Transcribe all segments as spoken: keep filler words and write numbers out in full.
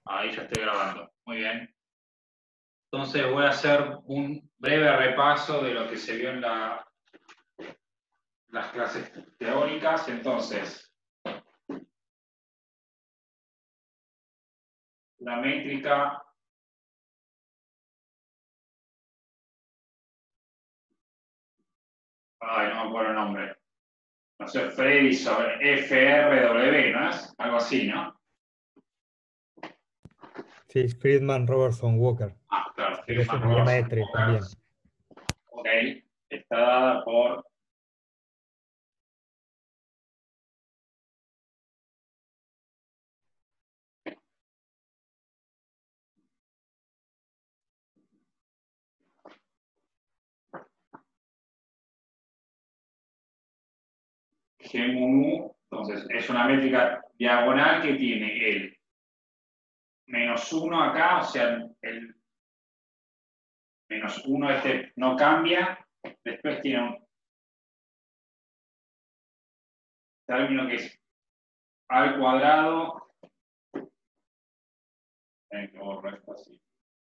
Ahí ya estoy grabando. Muy bien. Entonces voy a hacer un breve repaso de lo que se vio en la, las clases teóricas. Entonces, la métrica ay, no me acuerdo el nombre. No sé, Freddy sobre F R W, ¿no es? Algo así, ¿no? Sí, Friedman, Robertson, Walker. Ah, claro, Pero se Friedman, le llama Robertson, E T R E Walker. también. Ok, está dada por G mu. Entonces, es una métrica diagonal que tiene el menos uno acá, o sea, el menos uno este no cambia, después tiene un término que es al cuadrado, eh, que borro esto así.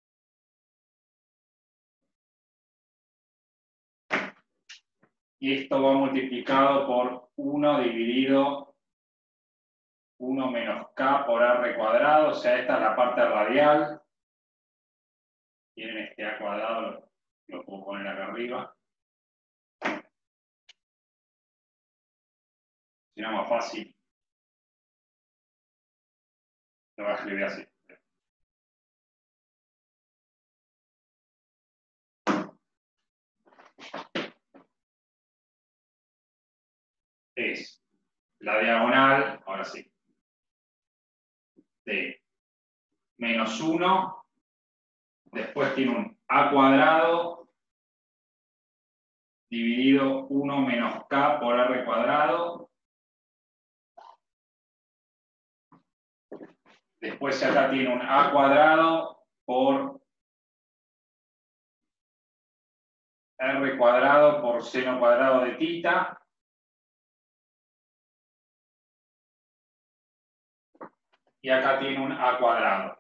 Y esto va multiplicado por uno dividido uno menos k por r cuadrado, o sea, esta es la parte radial. Tienen este a cuadrado, lo, lo puedo poner acá arriba. Si no, más fácil. Lo voy a escribir así. Es la diagonal, ahora sí, de menos uno, después tiene un a cuadrado dividido uno menos k por r cuadrado. Después acá tiene un a cuadrado por r cuadrado por seno cuadrado de tita. Y acá tiene un a cuadrado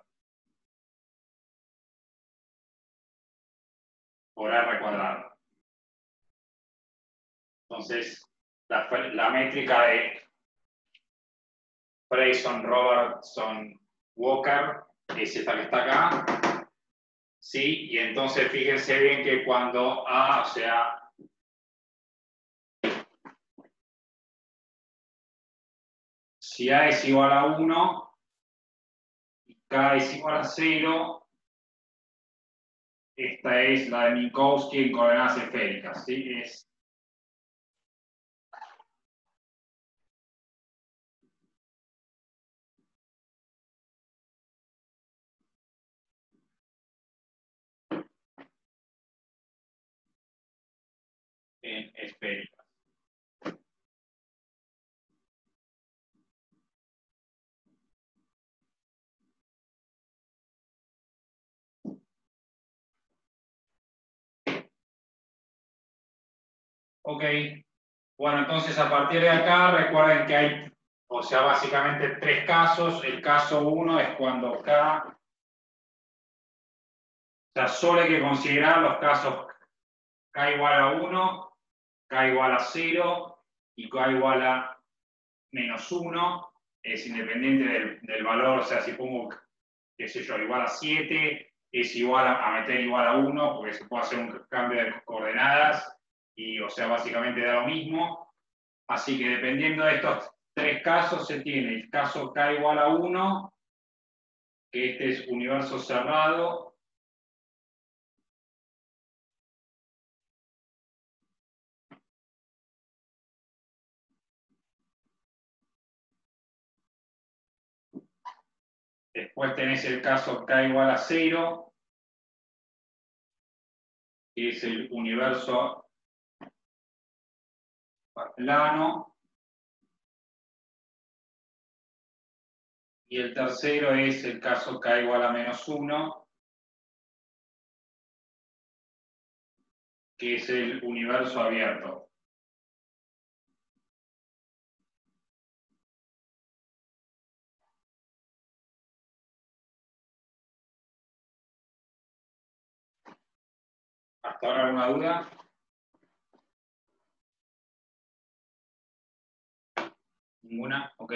por r cuadrado. Entonces, la, la métrica de Freyson, Robertson, Walker es esta que está acá. ¿Sí? Y entonces fíjense bien que cuando A, o sea, si A es igual a uno y K es igual a cero, esta es la de Minkowski en coordenadas esféricas, ¿sí? Es en esféricas. Ok, bueno, entonces a partir de acá recuerden que hay, o sea, básicamente tres casos. El caso uno es cuando K, o sea, solo hay que considerar los casos K igual a uno, K igual a cero y K igual a menos uno, es independiente del, del valor, o sea, si pongo, qué sé yo, igual a siete, es igual a, a meter igual a uno, porque se puede hacer un cambio de coordenadas y, o sea, básicamente da lo mismo. Así que dependiendo de estos tres casos, se tiene el caso K igual a uno, que este es universo cerrado. Después tenés el caso K igual a cero, que es el universo plano. Y el tercero es el caso K igual a menos uno, que es el universo abierto. ¿Hasta ahora alguna duda? ¿Ninguna? Ok.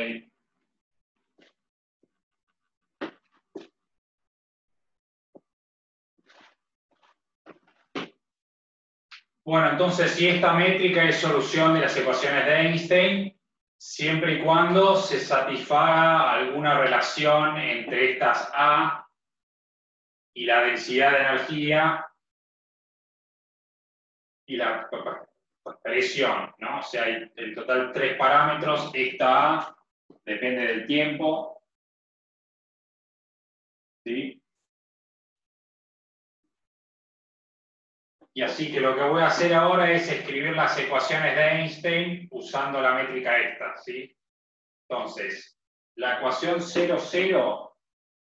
Bueno, entonces, si esta métrica es solución de las ecuaciones de Einstein, siempre y cuando se satisfaga alguna relación entre estas A y la densidad de energía y la presión, ¿no? O sea, hay en total tres parámetros. Esta A depende del tiempo, ¿sí? Y así que lo que voy a hacer ahora es escribir las ecuaciones de Einstein usando la métrica esta, ¿sí? Entonces, la ecuación cero, cero...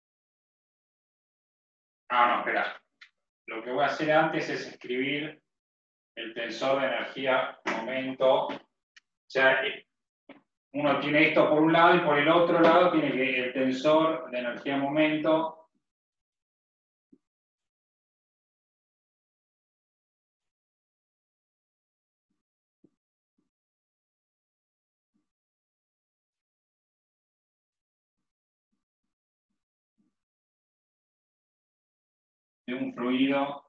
Ah, no, espera. Lo que voy a hacer antes es escribir el tensor de energía momento. O sea, uno tiene esto por un lado y por el otro lado tiene el tensor de energía momento. De un fluido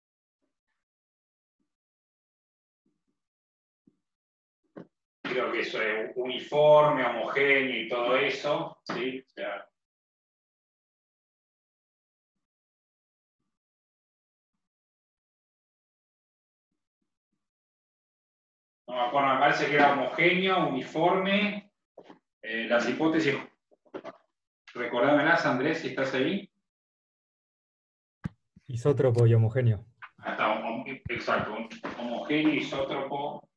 creo que eso es uniforme, homogéneo y todo eso, ¿sí? O sea, no me acuerdo, me parece que era homogéneo, uniforme. Eh, las hipótesis, recordámelas, Andrés, si estás ahí. Isótropo y homogéneo. Ah, está, exacto, homogéneo, isótropo.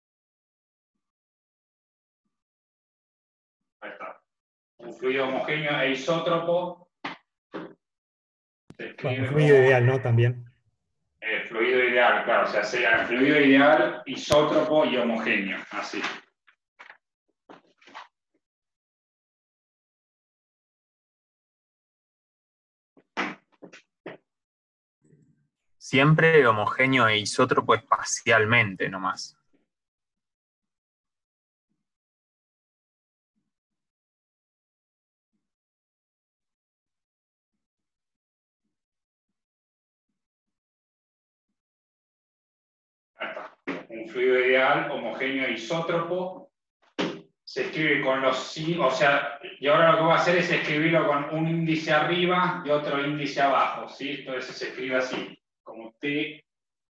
Ahí está. Un fluido homogéneo e isótropo. Se escribe Bueno, fluido como ideal, ¿no? También. el fluido ideal, claro, o sea, sea el fluido ideal, isótropo y homogéneo, así. Siempre homogéneo e isótropo espacialmente nomás. Ahí está. Un fluido ideal, homogéneo e isótropo. Se escribe con los sí, o sea, y ahora lo que voy a hacer es escribirlo con un índice arriba y otro índice abajo, ¿sí? Entonces se escribe así, como T,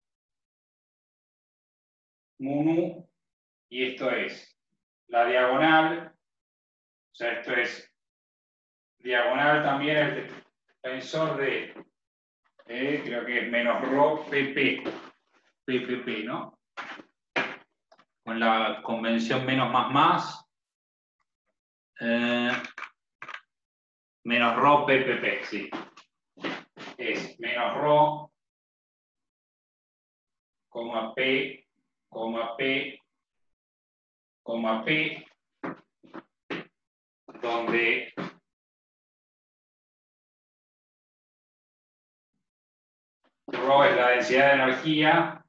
mu nu, y esto es la diagonal, o sea, esto es diagonal también el tensor de, eh, creo que es menos rho pp, ppp, ¿no? Con la convención menos más más, eh, menos rho ppp, sí. Es menos rho, coma p, coma p, coma p, donde rho es la densidad de energía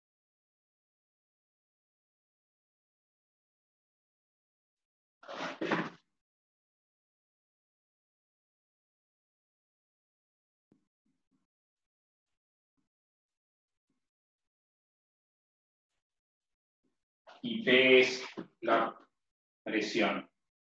y P es la presión.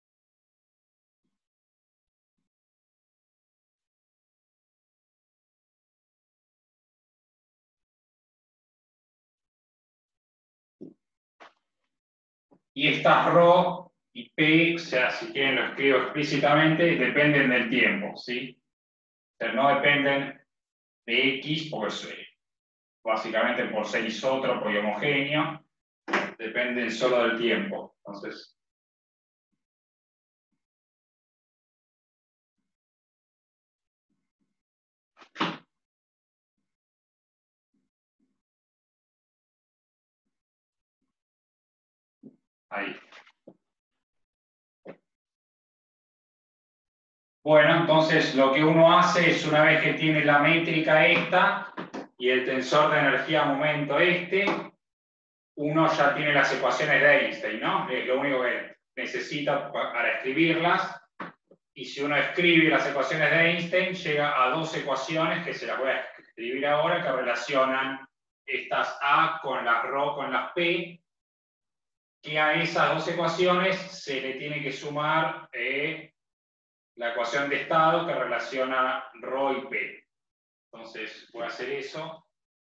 Y estas rho y P, o sea, si quieren lo escribo explícitamente, dependen del tiempo, ¿sí? O sea, no dependen de X, pues básicamente por ser isótropo y homogéneo, dependen solo del tiempo. Entonces, ahí. Bueno, entonces lo que uno hace es, una vez que tiene la métrica esta, y el tensor de energía-momento este, uno ya tiene las ecuaciones de Einstein, ¿no? Es lo único que necesita para escribirlas. Y si uno escribe las ecuaciones de Einstein, llega a dos ecuaciones que se las voy a escribir ahora, que relacionan estas A con las Rho con las P, que a esas dos ecuaciones se le tiene que sumar eh, la ecuación de estado que relaciona Rho y P. Entonces voy a hacer eso.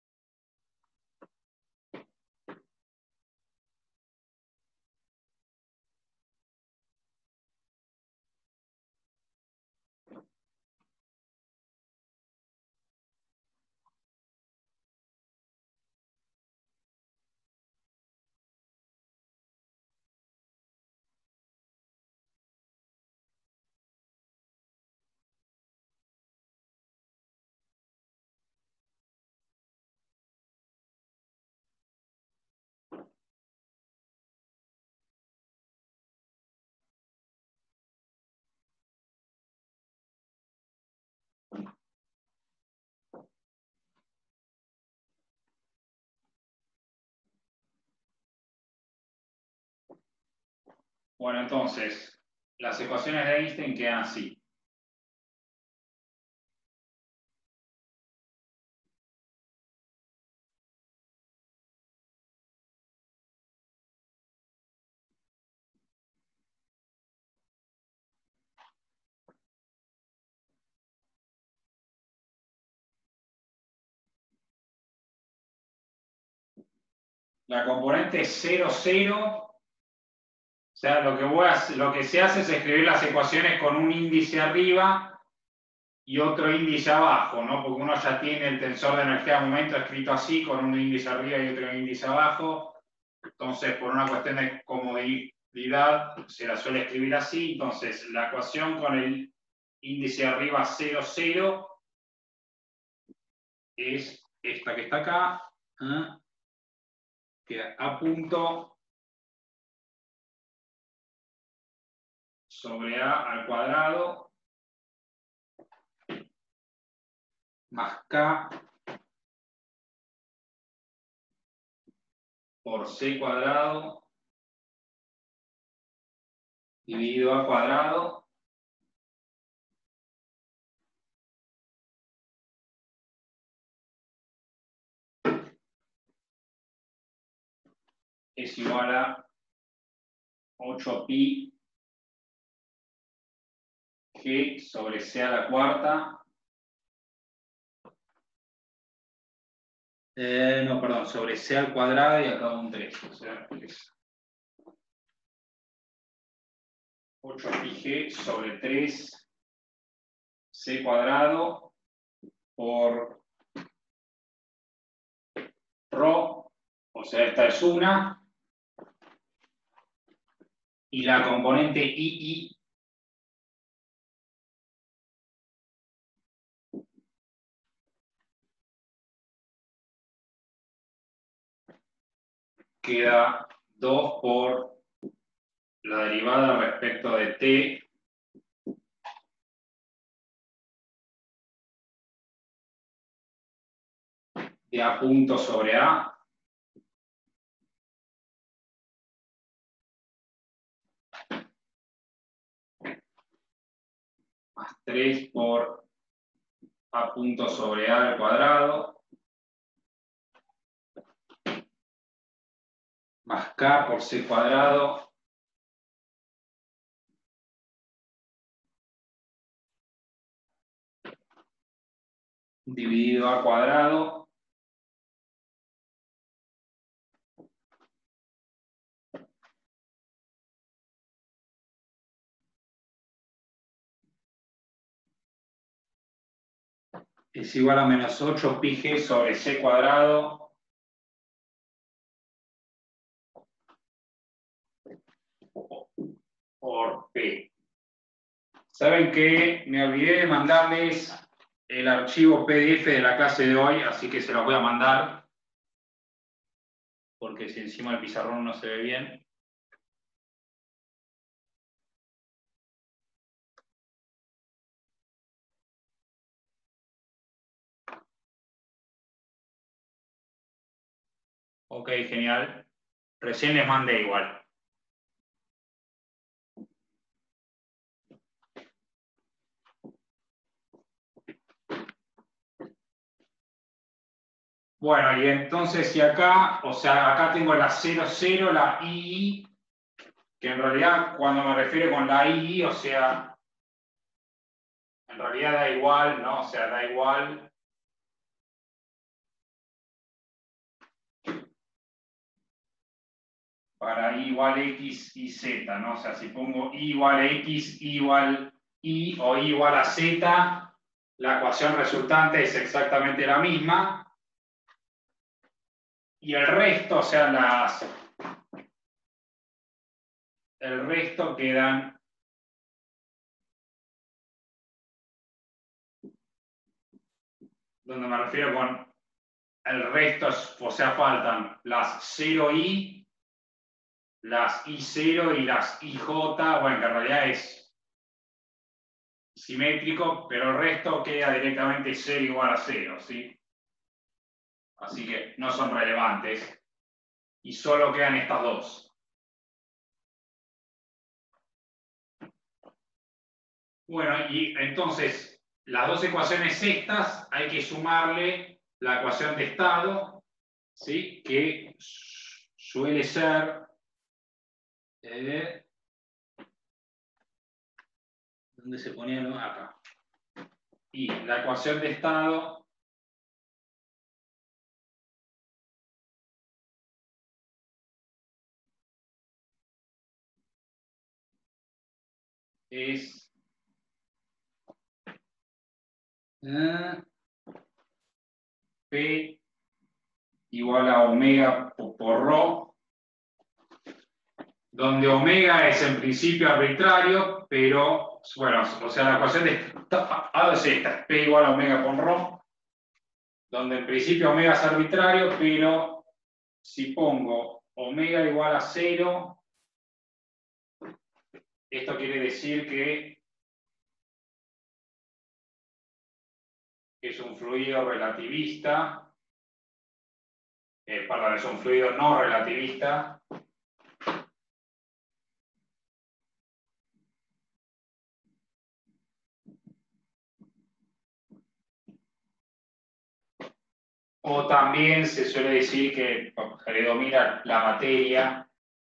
Bueno, entonces, las ecuaciones de Einstein quedan así. La componente cero, cero, o sea, lo que, voy a, lo que se hace es escribir las ecuaciones con un índice arriba y otro índice abajo, ¿no? Porque uno ya tiene el tensor de energía de momento escrito así, con un índice arriba y otro índice abajo. Entonces, por una cuestión de comodidad, se la suele escribir así. Entonces, la ecuación con el índice arriba cero, cero es esta que está acá, ¿eh? Que A punto sobre A al cuadrado más K por C cuadrado dividido A cuadrado es igual a ocho pi G sobre C a la cuarta. Eh, no, perdón, sobre C al cuadrado y acá un tres. O sea, es ocho pi G sobre tres C cuadrado por Rho, o sea, esta es una, y la componente I I queda dos por la derivada respecto de T de A punto sobre A más tres por A punto sobre A al cuadrado más K por C cuadrado dividido A cuadrado es igual a menos ocho pi G sobre C cuadrado por P. ¿Saben qué? Me olvidé de mandarles el archivo P D F de la clase de hoy, así que se los voy a mandar, porque si encima el pizarrón no se ve bien. Ok, genial. Recién les mandé igual. Bueno, y entonces si acá, o sea, acá tengo la cero, cero, la I, que en realidad cuando me refiero con la I, o sea, en realidad da igual, ¿no? O sea, da igual. Para I igual X y Z, ¿no? O sea, si pongo I igual a X, I igual Y o I igual a Z, la ecuación resultante es exactamente la misma. Y el resto, o sea, las, el resto quedan donde me refiero con el resto, o sea, faltan las cero i, las i cero y las ij, bueno, que en realidad es simétrico, pero el resto queda directamente cero igual a cero, ¿sí? Así que no son relevantes. Y solo quedan estas dos. Bueno, y entonces, las dos ecuaciones estas hay que sumarle la ecuación de estado, ¿sí? Que suele ser... Eh, ¿dónde se ponía? No, acá. Y la ecuación de estado es eh, P igual a omega por, por rho, donde omega es en principio arbitrario, pero, bueno, o sea, la ecuación de estado es esta, P igual a omega por rho, donde en principio omega es arbitrario, pero si pongo omega igual a cero, esto quiere decir que es un fluido relativista, eh, perdón, es un fluido no relativista. O también se suele decir que predomina la materia.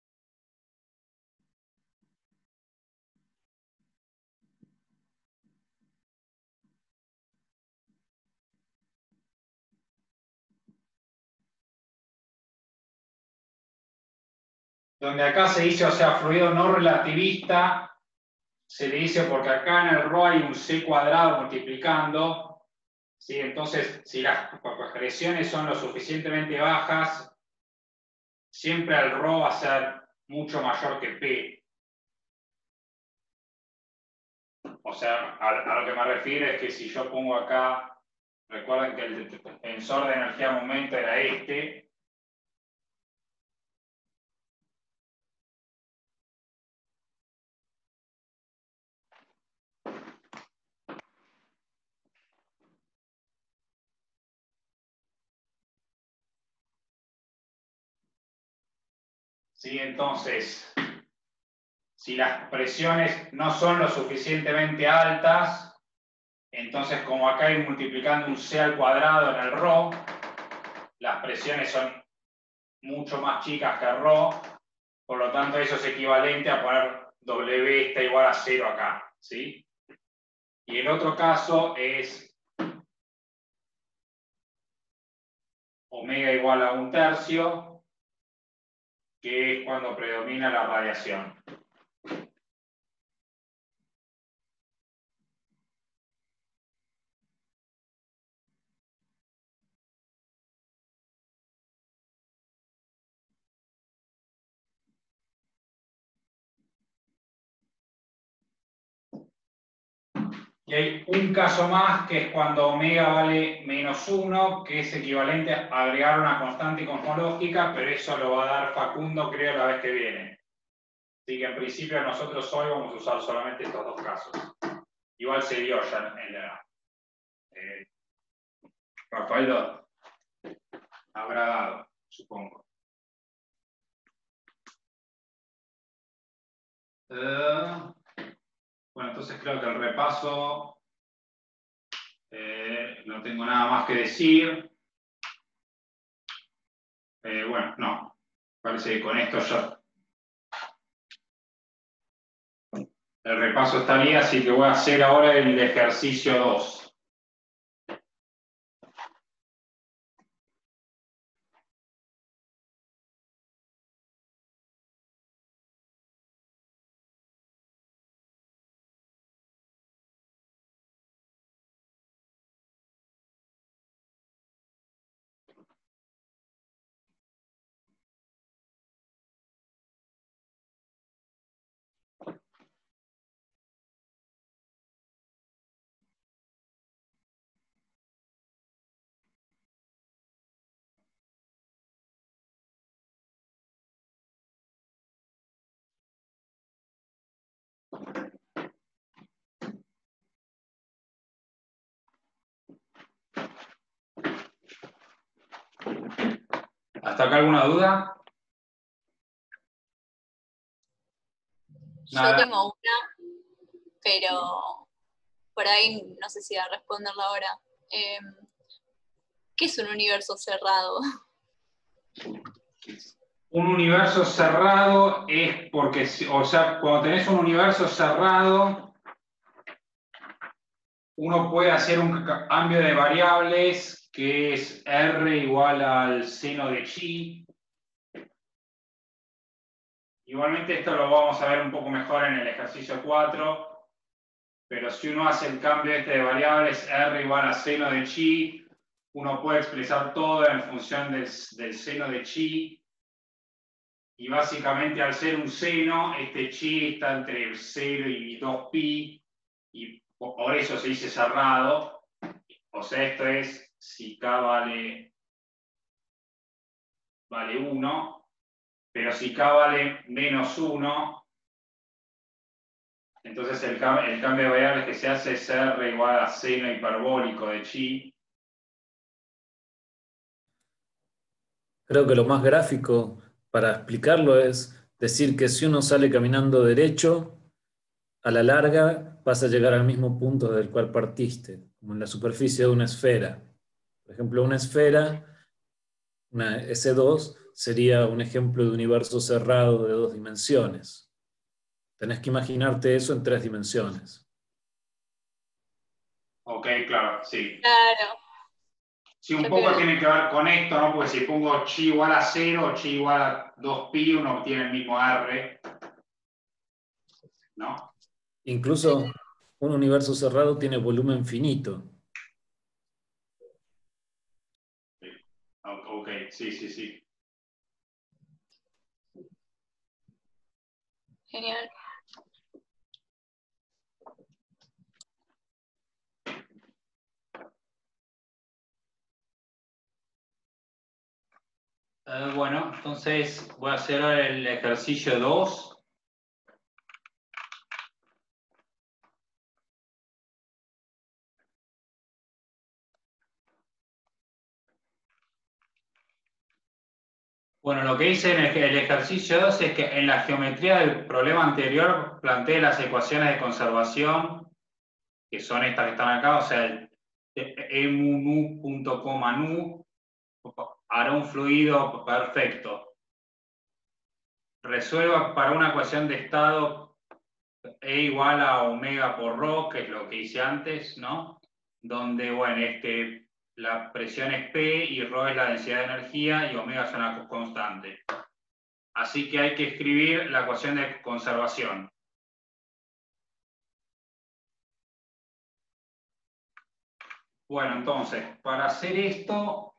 Donde acá se dice, o sea, fluido no relativista, se le dice porque acá en el rho hay un c cuadrado multiplicando, ¿sí? Entonces, si las presiones son lo suficientemente bajas, siempre el rho va a ser mucho mayor que P. O sea, a, a lo que me refiero es que si yo pongo acá, recuerden que el tensor de energía-momento era este, ¿sí? Entonces, si las presiones no son lo suficientemente altas, entonces como acá hay multiplicando un C al cuadrado en el rho, las presiones son mucho más chicas que rho, por lo tanto eso es equivalente a poner W está igual a cero acá, ¿sí? Y el otro caso es omega igual a un tercio, que es cuando predomina la radiación. Y hay un caso más que es cuando omega vale menos uno, que es equivalente a agregar una constante cosmológica, pero eso lo va a dar Facundo, creo, la vez que viene. Así que en principio nosotros hoy vamos a usar solamente estos dos casos. Igual se dio ya en la... Eh, Rafael lo habrá dado, supongo. Uh, bueno, entonces creo que el repaso eh, no tengo nada más que decir. Eh, bueno, no. Parece que con esto ya el repaso estaría, así que voy a hacer ahora el ejercicio dos. ¿Hasta acá alguna duda? Yo tengo una, pero por ahí no sé si a responderla ahora. Eh, ¿Qué es un universo cerrado? Un universo cerrado es porque, o sea, cuando tenés un universo cerrado, uno puede hacer un cambio de variables que es R igual al seno de chi. Igualmente esto lo vamos a ver un poco mejor en el ejercicio cuatro, pero si uno hace el cambio este de variables, R igual a seno de chi, uno puede expresar todo en función del, del seno de chi, y básicamente al ser un seno, este chi está entre cero y dos pi, y por eso se dice cerrado. O sea, esto es si k vale, vale uno, pero si k vale menos uno, entonces el, el cambio de variables que se hace es R igual a seno hiperbólico de chi. Creo que lo más gráfico para explicarlo es decir que si uno sale caminando derecho, a la larga vas a llegar al mismo punto del cual partiste, como en la superficie de una esfera. Por ejemplo, una esfera, una ese dos, sería un ejemplo de universo cerrado de dos dimensiones. Tenés que imaginarte eso en tres dimensiones. Ok, claro, sí. Claro. Sí, un poco tiene que ver con esto, ¿no? Porque si pongo chi igual a cero, chi igual a dos pi, uno obtiene el mismo R, ¿no? Incluso un universo cerrado tiene volumen finito. Ok, sí, sí, sí. Genial. Uh, bueno, entonces voy a hacer el ejercicio dos. Bueno, lo que hice en el, el ejercicio dos es que en la geometría del problema anterior planteé las ecuaciones de conservación, que son estas que están acá, o sea, el E mu nu punto coma nu hará un fluido perfecto. Resuelva para una ecuación de estado E igual a omega por rho, que es lo que hice antes, ¿no? Donde, bueno, este, la presión es P y rho es la densidad de energía y omega es una constante. Así que hay que escribir la ecuación de conservación. Bueno, entonces, para hacer esto,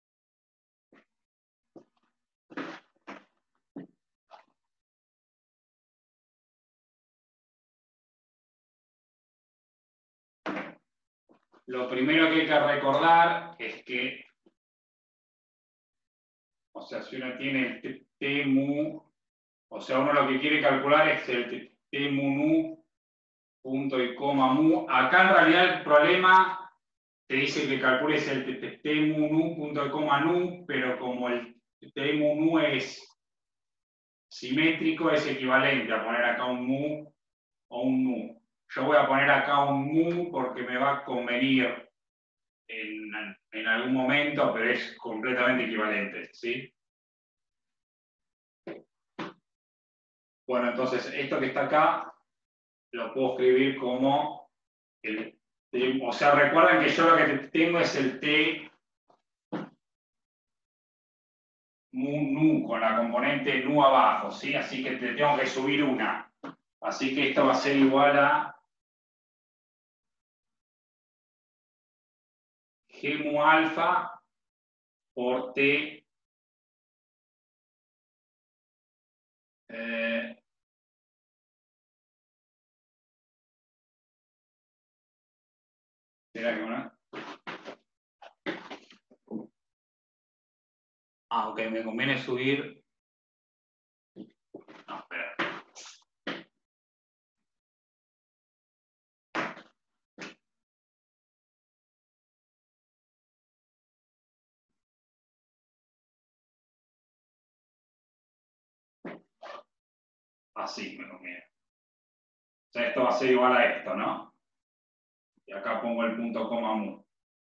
lo primero que hay que recordar es que, o sea, si uno tiene el T mu, o sea, uno lo que quiere calcular es el T mu nu, punto y coma mu. Acá en realidad el problema te dice que calcules el T mu nu, punto y coma nu, pero como el T mu nu es simétrico es equivalente a poner acá un mu o un mu. Yo voy a poner acá un mu porque me va a convenir en, en algún momento, pero es completamente equivalente, ¿sí? Bueno, entonces esto que está acá lo puedo escribir como el T, o sea, recuerden que yo lo que tengo es el T mu nu con la componente nu abajo, ¿sí? Así que te tengo que subir una. Así que esto va a ser igual a G mu alfa por T eh, ¿será que no? Ah, ok, me conviene subir. No, espera. Así me conviene. O sea, esto va a ser igual a esto, ¿no? Y acá pongo el punto coma mu.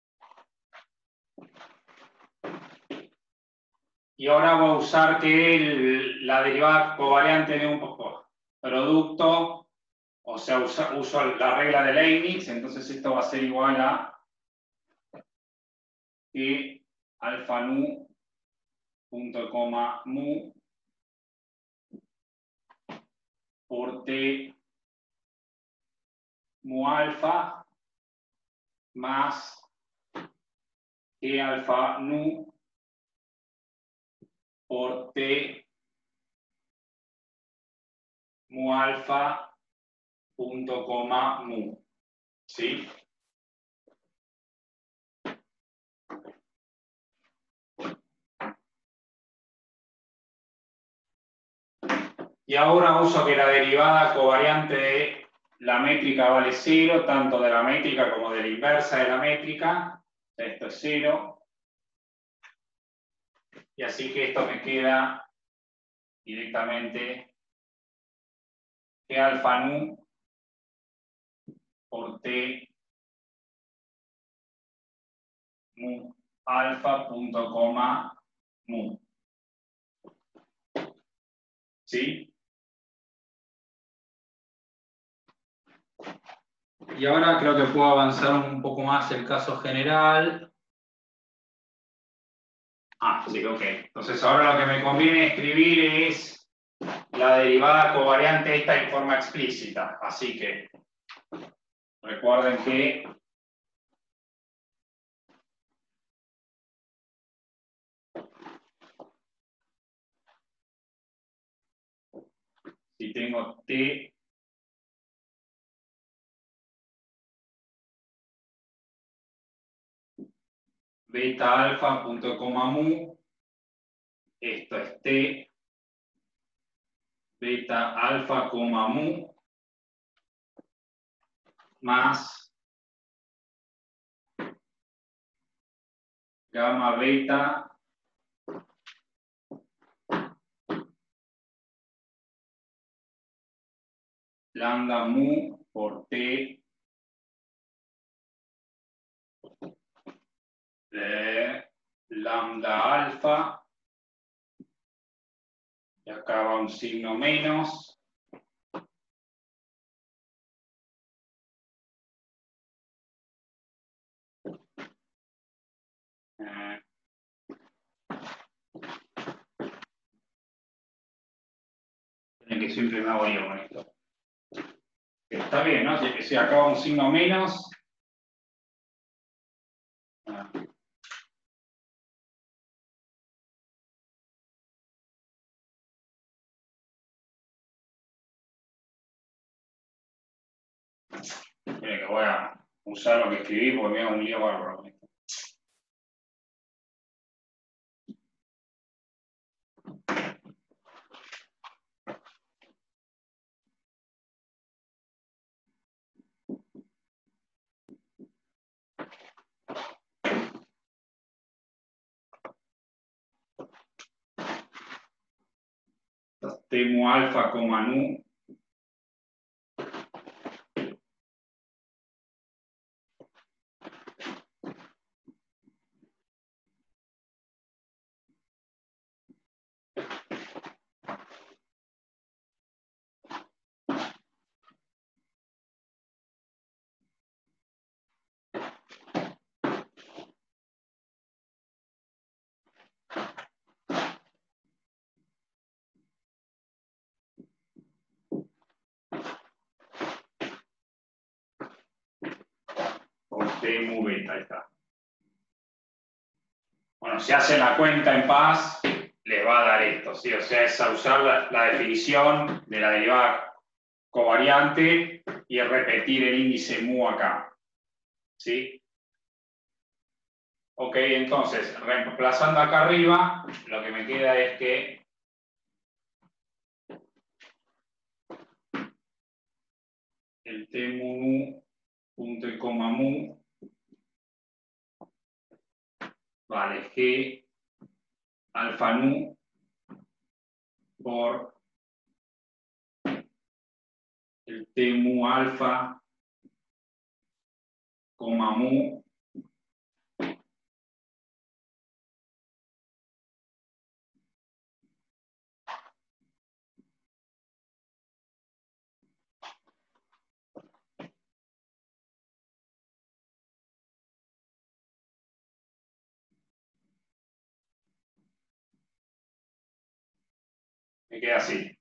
Y ahora voy a usar que el, la derivada covariante de un producto, o sea, usa, uso la regla de Leibniz, entonces esto va a ser igual a que alfa nu punto coma mu por T mu alfa más que alfa nu por T mu alfa punto coma mu. ¿Sí? Y ahora uso que la derivada covariante de la métrica vale cero, tanto de la métrica como de la inversa de la métrica. Esto es cero. Y así que esto me queda directamente que alfa nu por T mu alfa punto coma mu. ¿Sí? Y ahora creo que puedo avanzar un poco más el caso general. Ah, sí, ok. Entonces ahora lo que me conviene escribir es la derivada covariante esta en forma explícita. Así que recuerden que si tengo T beta alfa punto coma mu, esto es T beta alfa coma mu más gamma beta lambda mu por T de lambda alfa, y acá va un signo menos, eh, que siempre me hago yo con esto. Está bien, ¿no? Si, si acá va un signo menos, ah, tiene que voy a usar lo que escribí porque me hago un lío bárbaro con esto. T mu alfa, coma nu. T mu beta, ahí está. Bueno, si hacen la cuenta en paz, les va a dar esto, ¿sí? O sea, es a usar la, la definición de la derivada covariante y repetir el índice mu acá, ¿sí? Ok, entonces, reemplazando acá arriba, lo que me queda es que el T mu nu, punto y coma mu, vale G alfa nu por el T mu alfa, coma mu, me queda así.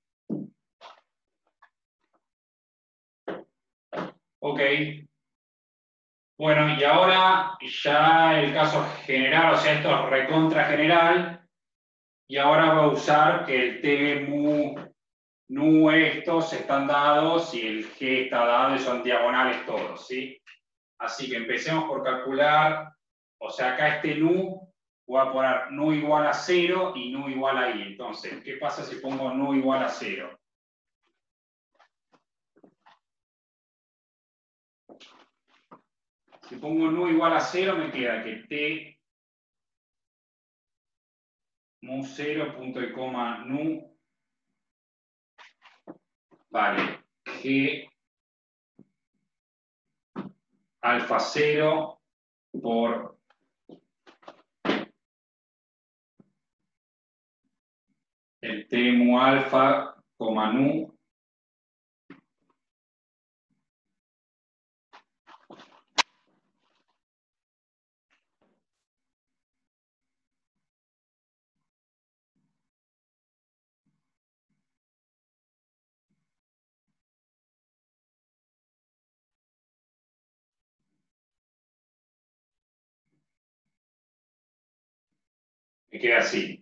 Ok. Bueno, y ahora ya el caso general, o sea, esto es recontra general, y ahora voy a usar que el T mu nu estos están dados y el G está dado y son diagonales todos, ¿sí? Así que empecemos por calcular, o sea, acá este nu, voy a poner nu igual a cero y nu igual a i. Entonces, ¿qué pasa si pongo nu igual a cero? Si pongo nu igual a cero, me queda que T mu cero, punto y coma nu, vale, G alfa cero por el T mu alfa, coma nu, me queda así.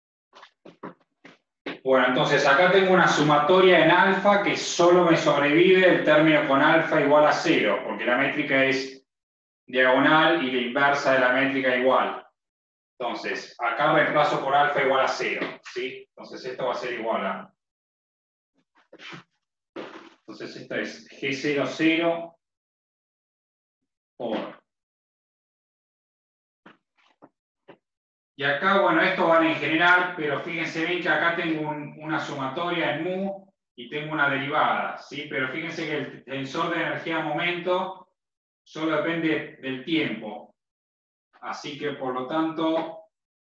Bueno, entonces acá tengo una sumatoria en alfa que solo me sobrevive el término con alfa igual a cero, porque la métrica es diagonal y la inversa de la métrica igual. Entonces, acá reemplazo por alfa igual a cero, ¿sí? Entonces esto va a ser igual a... Entonces esto es G cero cero por... Y acá, bueno, esto vale en general, pero fíjense bien que acá tengo un, una sumatoria en mu y tengo una derivada, ¿sí? Pero fíjense que el tensor de energía-momento solo depende del tiempo. Así que, por lo tanto,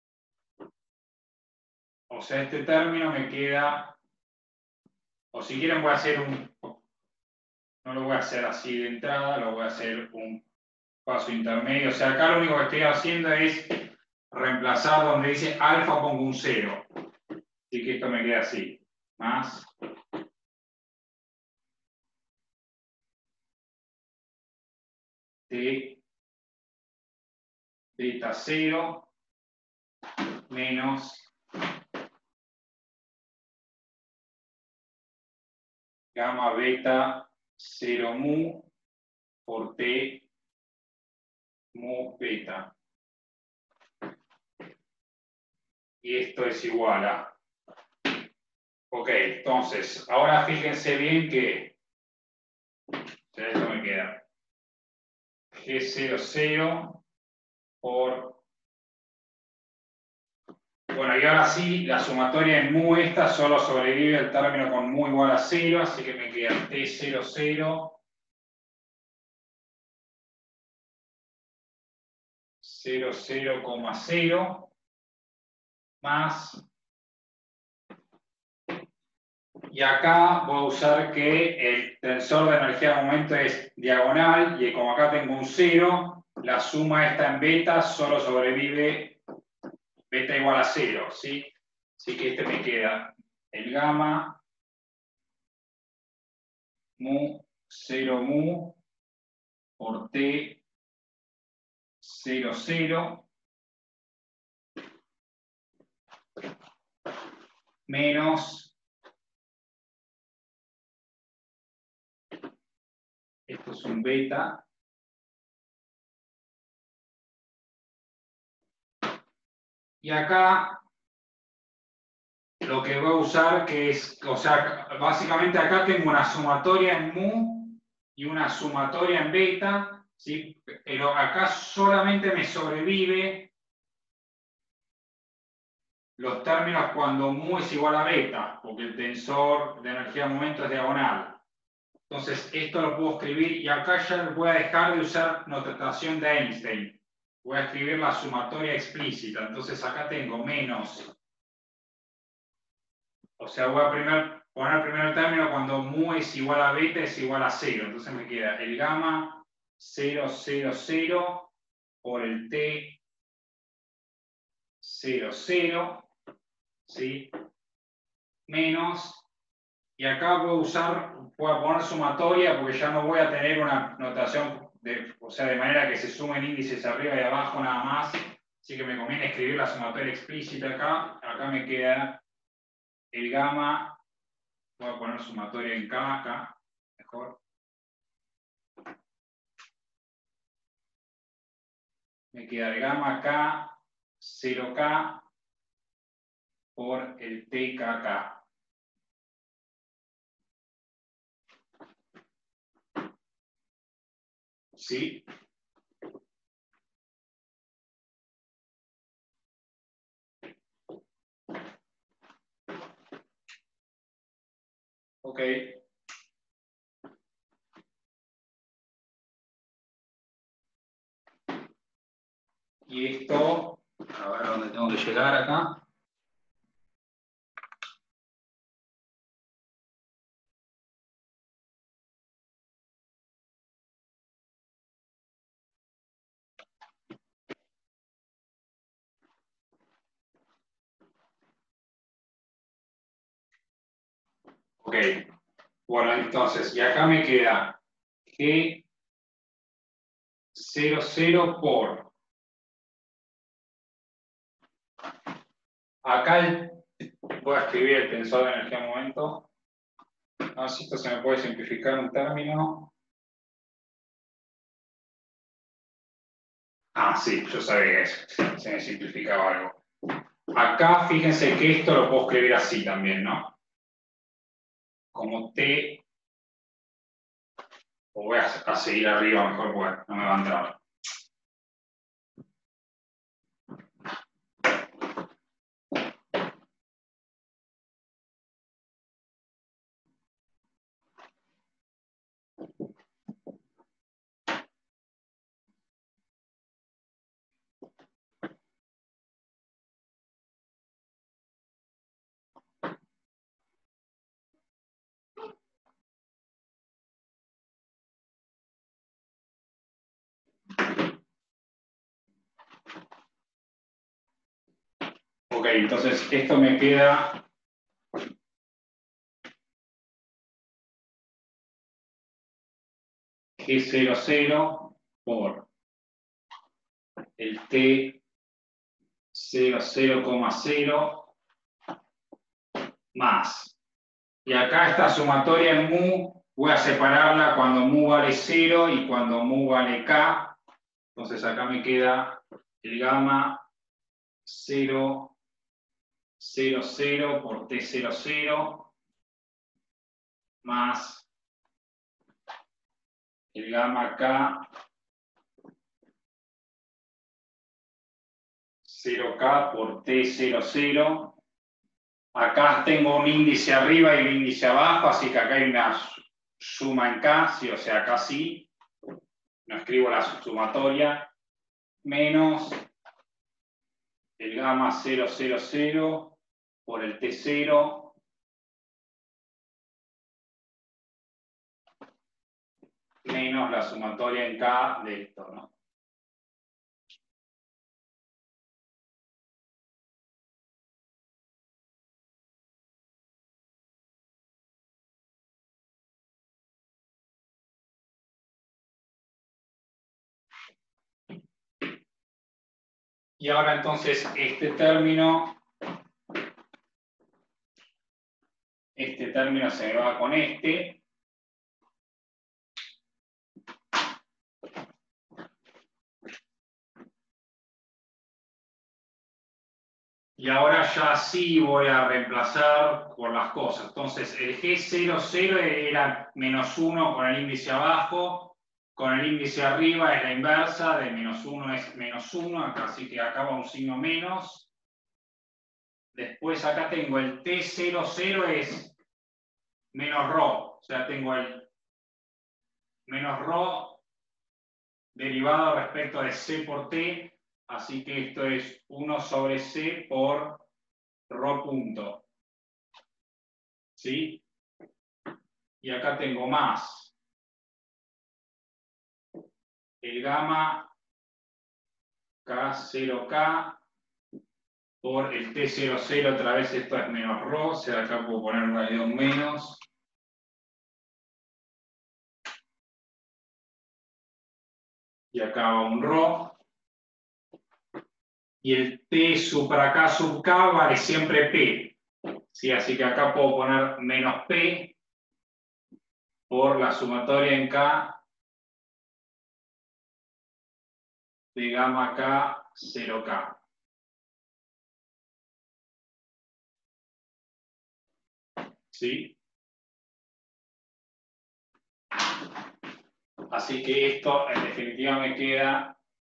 o sea, este término me queda, o si quieren voy a hacer un, no lo voy a hacer así de entrada, lo voy a hacer un paso intermedio. O sea, acá lo único que estoy haciendo es reemplazar donde dice alfa, pongo un cero. Así que esto me queda así. Más. T beta cero menos gamma beta cero mu por T mu beta. Y esto es igual a... Ok, entonces, ahora fíjense bien que... O sea, esto me queda G cero cero por Bueno, y ahora sí, la sumatoria en mu esta solo sobrevive el término con mu igual a cero, así que me queda T cero, cero. cero, cero, cero, más, y acá voy a usar que el tensor de energía de momento es diagonal, y como acá tengo un cero, la suma esta en beta solo sobrevive beta igual a cero, ¿sí? Así que este me queda el gamma, mu, cero mu, por T, cero, cero, menos, esto es un beta, y acá lo que voy a usar que es, o sea, básicamente acá tengo una sumatoria en mu y una sumatoria en beta, ¿sí? Pero acá solamente me sobrevive los términos cuando mu es igual a beta, porque el tensor de energía de momento es diagonal. Entonces, esto lo puedo escribir y acá ya voy a dejar de usar notación de Einstein. Voy a escribir la sumatoria explícita. Entonces, acá tengo menos. O sea, voy a primer, poner primero el término cuando mu es igual a beta es igual a cero. Entonces me queda el gamma cero, cero, cero por el T cero, cero, ¿sí? Menos. Y acá voy a usar, voy a poner sumatoria porque ya no voy a tener una notación, de, o sea, de manera que se sumen índices arriba y abajo nada más. Así que me conviene escribir la sumatoria explícita acá. Acá me queda el gamma, voy a poner sumatoria en K acá, mejor. Me queda el gamma K, cero K por el T K K. ¿Sí? Ok. Y esto, a ver dónde tengo que llegar acá. Ok. Bueno, entonces, y acá me queda G cero, cero por. Acá el, voy a escribir el tensor de energía de momento. A ver si esto se me puede simplificar un término. Ah, sí, yo sabía que se, se me simplificaba algo. Acá, fíjense que esto lo puedo escribir así también, ¿no? Como T, o voy a, a seguir arriba mejor, bueno, no me va a entrar. Ok, entonces esto me queda G cero, cero por el T cero, cero, cero más. Y acá esta sumatoria en mu, voy a separarla cuando mu vale cero y cuando mu vale K. Entonces acá me queda el gamma cero, cero, cero por T cero, cero más el gamma K cero K por T cero cero. Acá tengo un índice arriba y un índice abajo, así que acá hay una suma en K, sí, o sea, acá sí. No escribo la sumatoria. Menos el gamma cero cero cero por el T cero. Menos la sumatoria en K de esto, ¿no? Y ahora entonces este término, este término se me va con este. Y ahora ya sí voy a reemplazar por las cosas. Entonces el G cero cero era menos uno con el índice abajo. Con el índice arriba es la inversa, de menos uno es menos uno, acá, así que acá va un signo menos. Después acá tengo el T cero cero es menos ρ, o sea, tengo el menos ρ derivado respecto de C por T, así que esto es uno sobre C por ρ punto. ¿Sí? Y acá tengo más el gamma K cero K por el T cero cero, otra vez esto es menos ρ, o sea, acá puedo poner un radio menos. Y acá va un ρ. Y el T supra K sub K vale siempre P. ¿Sí? Así que acá puedo poner menos P por la sumatoria en K de gamma K cero K. ¿Sí? Así que esto en definitiva me queda.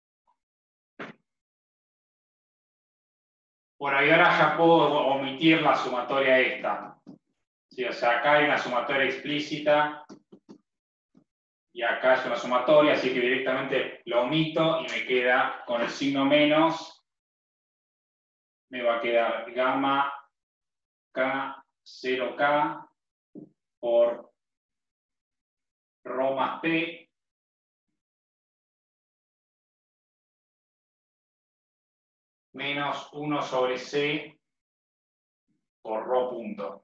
Por ahí ahora ya puedo omitir la sumatoria esta. ¿Sí? O sea, acá hay una sumatoria explícita y acá es una sumatoria, así que directamente lo omito y me queda con el signo menos. Me va a quedar gamma K cero K por ρ más P menos uno sobre C por ρ punto.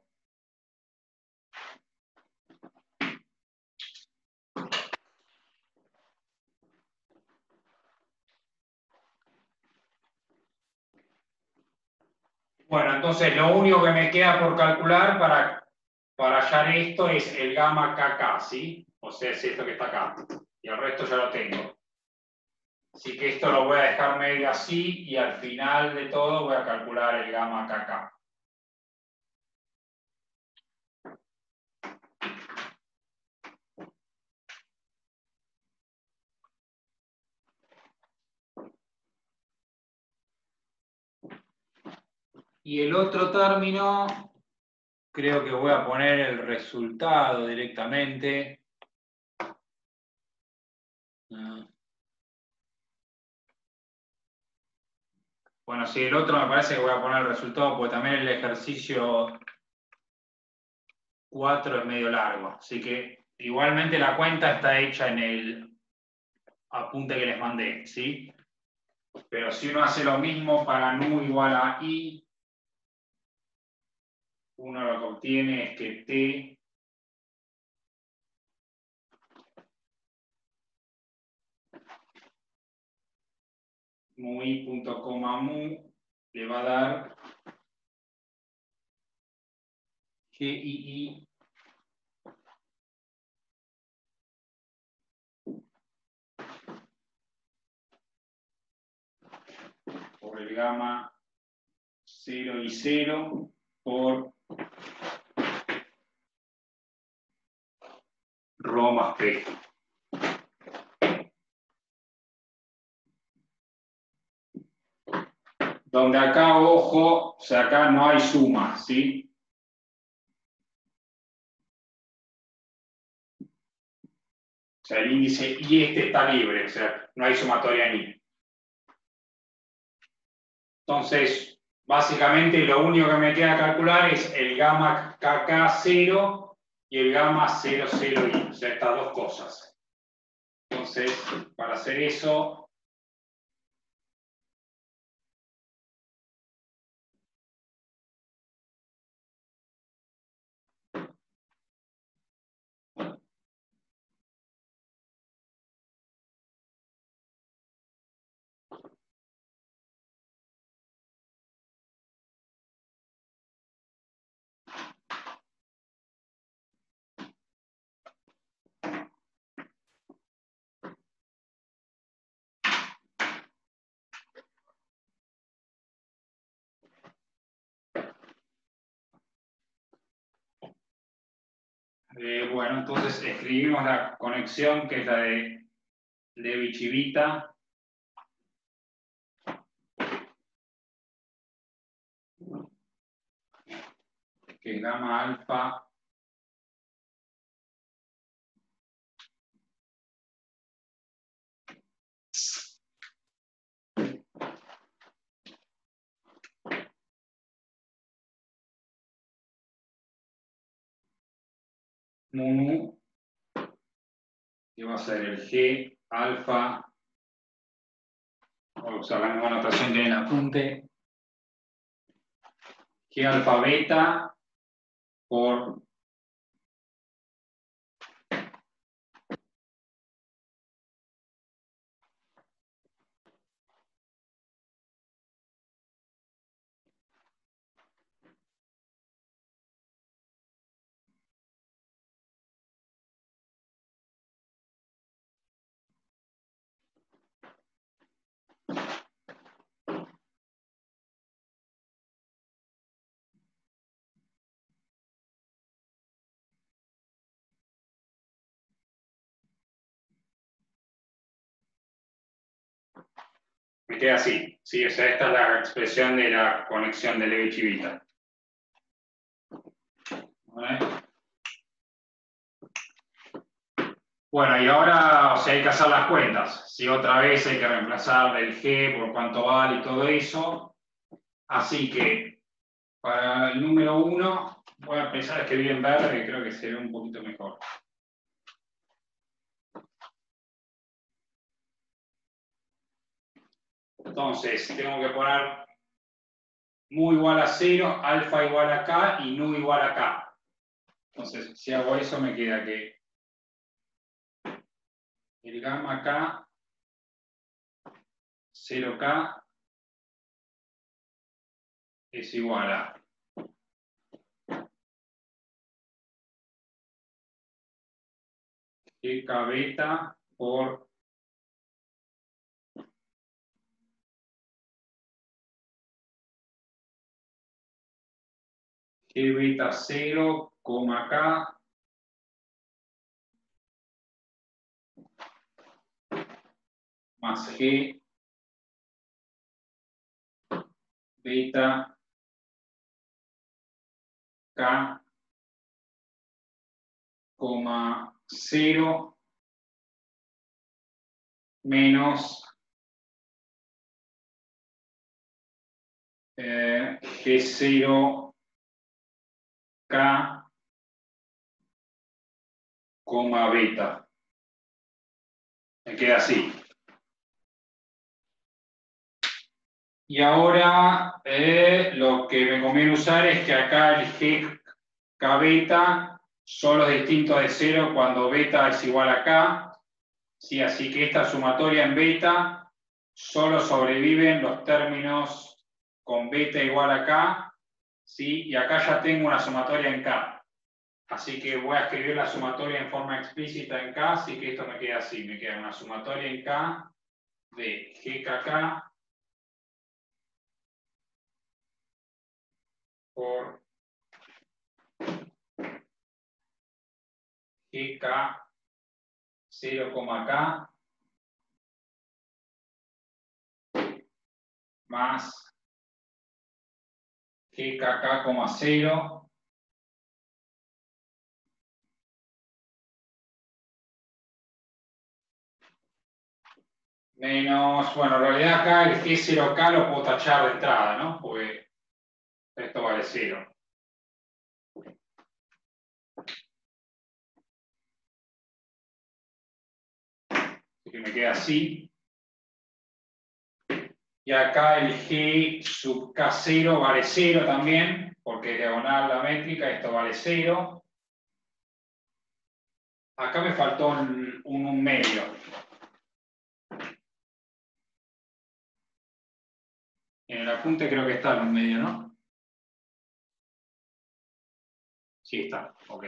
Bueno, entonces lo único que me queda por calcular para, para hallar esto es el gamma K K, ¿sí? O sea, es esto que está acá. Y el resto ya lo tengo. Así que esto lo voy a dejar medio así y al final de todo voy a calcular el gamma K K. Y el otro término, creo que voy a poner el resultado directamente. Bueno, sí, el otro me parece que voy a poner el resultado porque también el ejercicio cuatro es medio largo. Así que igualmente la cuenta está hecha en el apunte que les mandé, ¿sí? Pero si uno hace lo mismo para nu igual a i, uno lo que obtiene es que t mu i punto coma mu le va a dar gii por el gamma cero y cero por ρ más p. donde acá, ojo, o sea, acá no hay suma, ¿sí? O sea, el índice y este está libre, o sea, no hay sumatoria ni. Entonces, básicamente lo único que me queda calcular es el gamma K K cero y el gamma cero cero I, o sea, estas dos cosas. Entonces, para hacer eso, Eh, bueno, entonces escribimos la conexión que es la de Levi-Civita. Que es gamma alfa mu, que va a ser el G alfa, voy a usar la misma notación que en el apunte, G alfa beta por me queda así, ¿sí? O sea, esta es la expresión de la conexión de Levi-Civita. ¿Vale? Bueno, y ahora, o sea, hay que hacer las cuentas. Si otra vez hay que reemplazar el G por cuánto vale y todo eso. Así que, para el número uno, voy a empezar a escribir en verde, que creo que se ve un poquito mejor. Entonces, tengo que poner mu igual a cero, alfa igual a K y nu igual a K. Entonces, si hago eso, me queda que el gamma K, cero K, es igual a G K beta por G beta cero, K más G beta K, cero menos eh, G cero K, beta. Me queda así. Y ahora eh, lo que me conviene usar es que acá el G K beta son los distintos de cero cuando beta es igual a K. ¿Sí? Así que esta sumatoria en beta solo sobreviven los términos con beta igual a K. ¿Sí? Y acá ya tengo una sumatoria en K. Así que voy a escribir la sumatoria en forma explícita en K, así que esto me queda así. Me queda una sumatoria en K de G K K por G K cero, K más G K K, cero. Menos, bueno, en realidad acá el G cero K lo puedo tachar de entrada, ¿no? Porque esto vale cero. Así que me queda así. Y acá el G sub K cero vale cero también, porque es diagonal la métrica, esto vale cero. Acá me faltó un, un, un medio. En el apunte creo que está el un medio, ¿no? Sí, está, ok.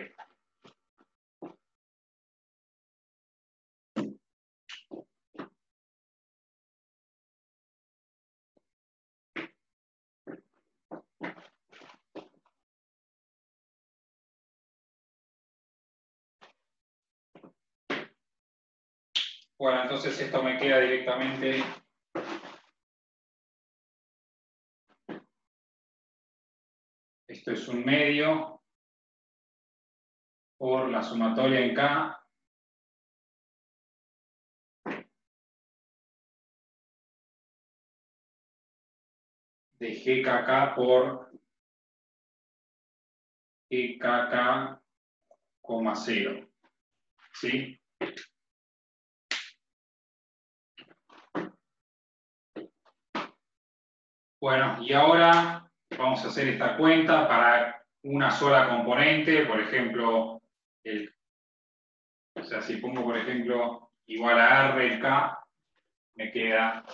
Bueno, entonces esto me queda directamente esto es un medio por la sumatoria en K de G K K por G K K, cero. ¿Sí? Bueno, y ahora vamos a hacer esta cuenta para una sola componente, por ejemplo, el, o sea, si pongo, por ejemplo, igual a R en K, me queda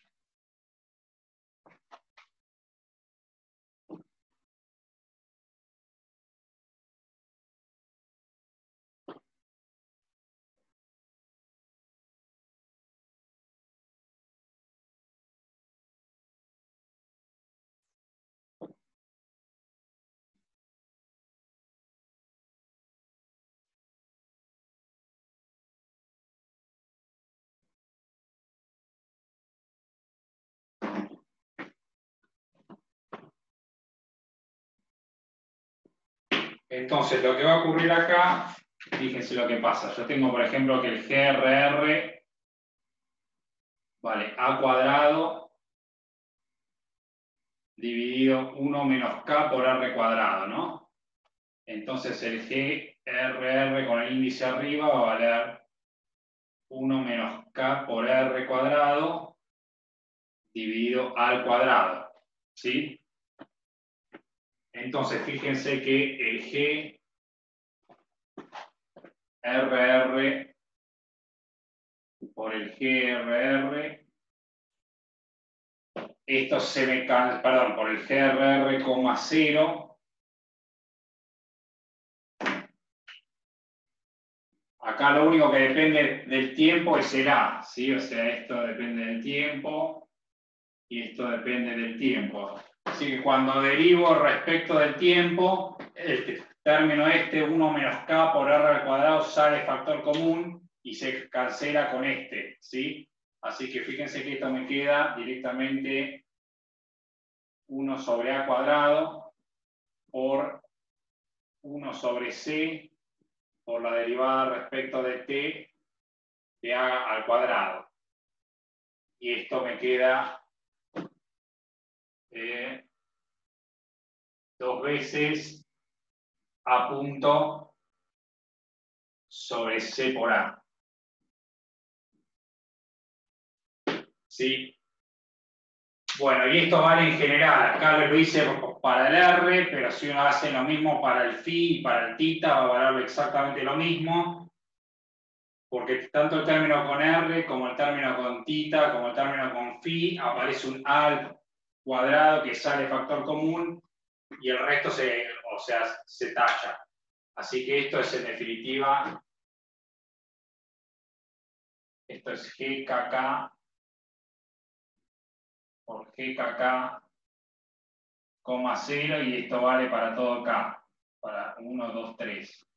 entonces, lo que va a ocurrir acá, fíjense lo que pasa. Yo tengo, por ejemplo, que el G R R vale A cuadrado dividido uno menos K por R cuadrado, ¿no? Entonces, el G R R con el índice arriba va a valer uno menos K por R cuadrado dividido A al cuadrado, ¿sí? Entonces, fíjense que el G R R por el G R R, esto se me cae, perdón, por el G R R, cero, acá lo único que depende del tiempo es el A, ¿sí? O sea, esto depende del tiempo y esto depende del tiempo. Así que cuando derivo respecto del tiempo, el término este, uno menos K por R al cuadrado, sale factor común y se cancela con este, ¿sí? Así que fíjense que esto me queda directamente uno sobre A cuadrado por uno sobre C por la derivada respecto de T de A al cuadrado. Y esto me queda eh, dos veces A punto sobre C por A. ¿Sí? Bueno, y esto vale en general. Acá lo hice para el R, pero si uno hace lo mismo para el phi y para el θ, va a valer exactamente lo mismo. Porque tanto el término con R, como el término con θ, como el término con phi, aparece un A al cuadrado que sale factor común y el resto se, o sea, se talla. Así que esto es en definitiva, esto es G K K por G K K, cero, y esto vale para todo K, para uno, dos, tres.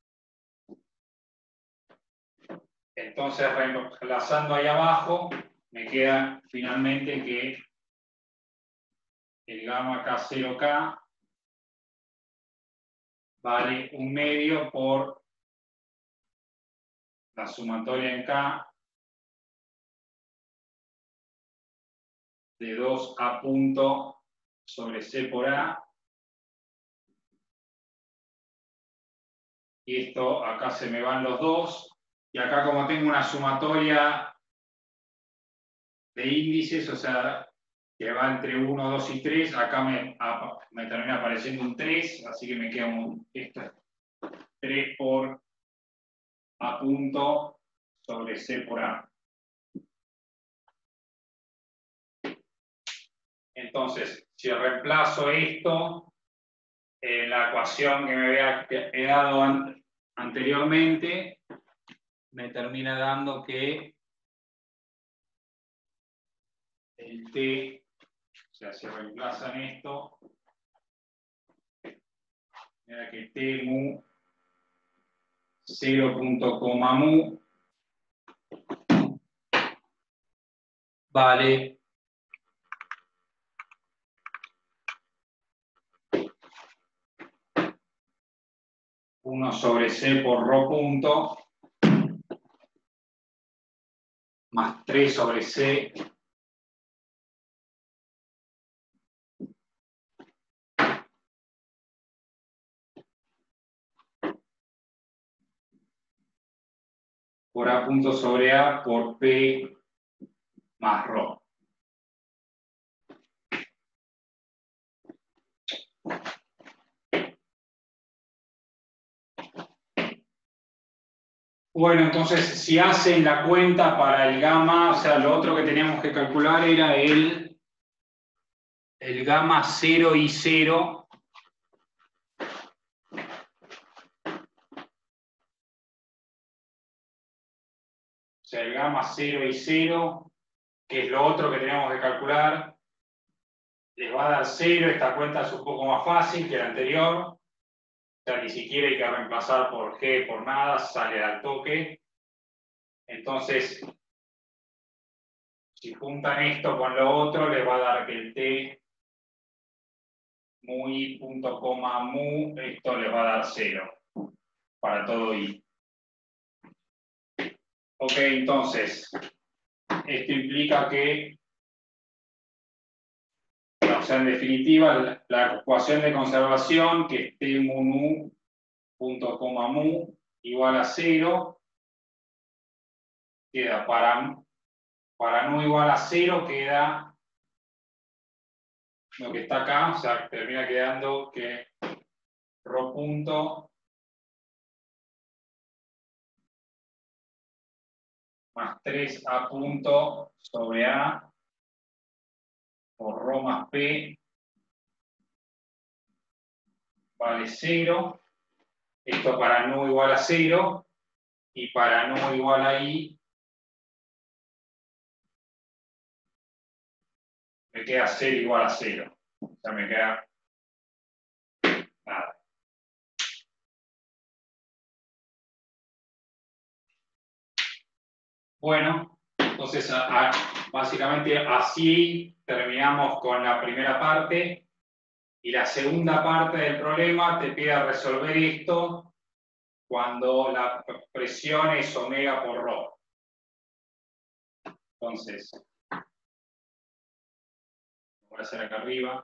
Entonces, reemplazando ahí abajo, me queda finalmente que el gamma K cero K vale un medio por la sumatoria en K de dos A punto sobre C por A. Y esto, acá se me van los dos. Y acá como tengo una sumatoria de índices, o sea, que va entre uno, dos y tres, acá me, a, me termina apareciendo un tres, así que me queda un, esto es tres por A punto sobre C por A. Entonces, si reemplazo esto en la ecuación que me había he dado an anteriormente, me termina dando que el T, o sea, si reemplazan esto, me da que T mu cero punto coma mu vale uno sobre C por rho punto más tres sobre C por A punto sobre A por P más rho. Bueno, entonces, si hacen la cuenta para el gamma, o sea, lo otro que teníamos que calcular era el, el gamma cero y cero. O sea, el gamma cero y cero, que es lo otro que tenemos que calcular, les va a dar cero. Esta cuenta es un poco más fácil que la anterior. O sea, ni siquiera hay que reemplazar por G, por nada, sale al toque. Entonces, si juntan esto con lo otro, les va a dar que el T mu i punto coma mu, esto les va a dar cero para todo i. Ok, entonces, esto implica que, o sea, en definitiva, la, la ecuación de conservación, que es T mu nu punto coma mu igual a cero, queda para, para nu igual a cero, queda lo que está acá, o sea, termina quedando que rho punto más tres A punto sobre A por rho más P vale cero. Esto para nu igual a cero y para nu igual a i me queda cero igual a cero. O sea, me queda nada. Bueno, entonces a, a, básicamente así terminamos con la primera parte. Y la segunda parte del problema te pide resolver esto cuando la presión es omega por rho. Entonces, voy a hacer acá arriba.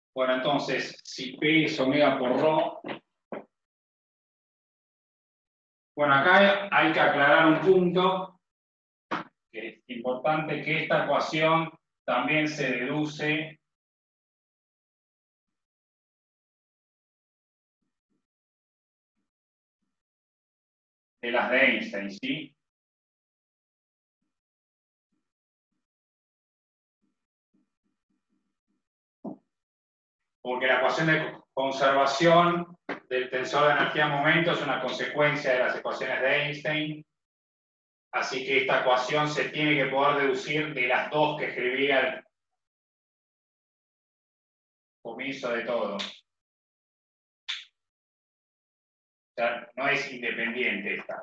Bueno, entonces, si P es omega por rho, bueno, acá hay que aclarar un punto, que es importante que esta ecuación también se deduce de las de Einstein, ¿sí? Porque la ecuación de conservación del tensor de energía-momento es una consecuencia de las ecuaciones de Einstein, así que esta ecuación se tiene que poder deducir de las dos que escribí al comienzo de todo. O sea, no es independiente esta.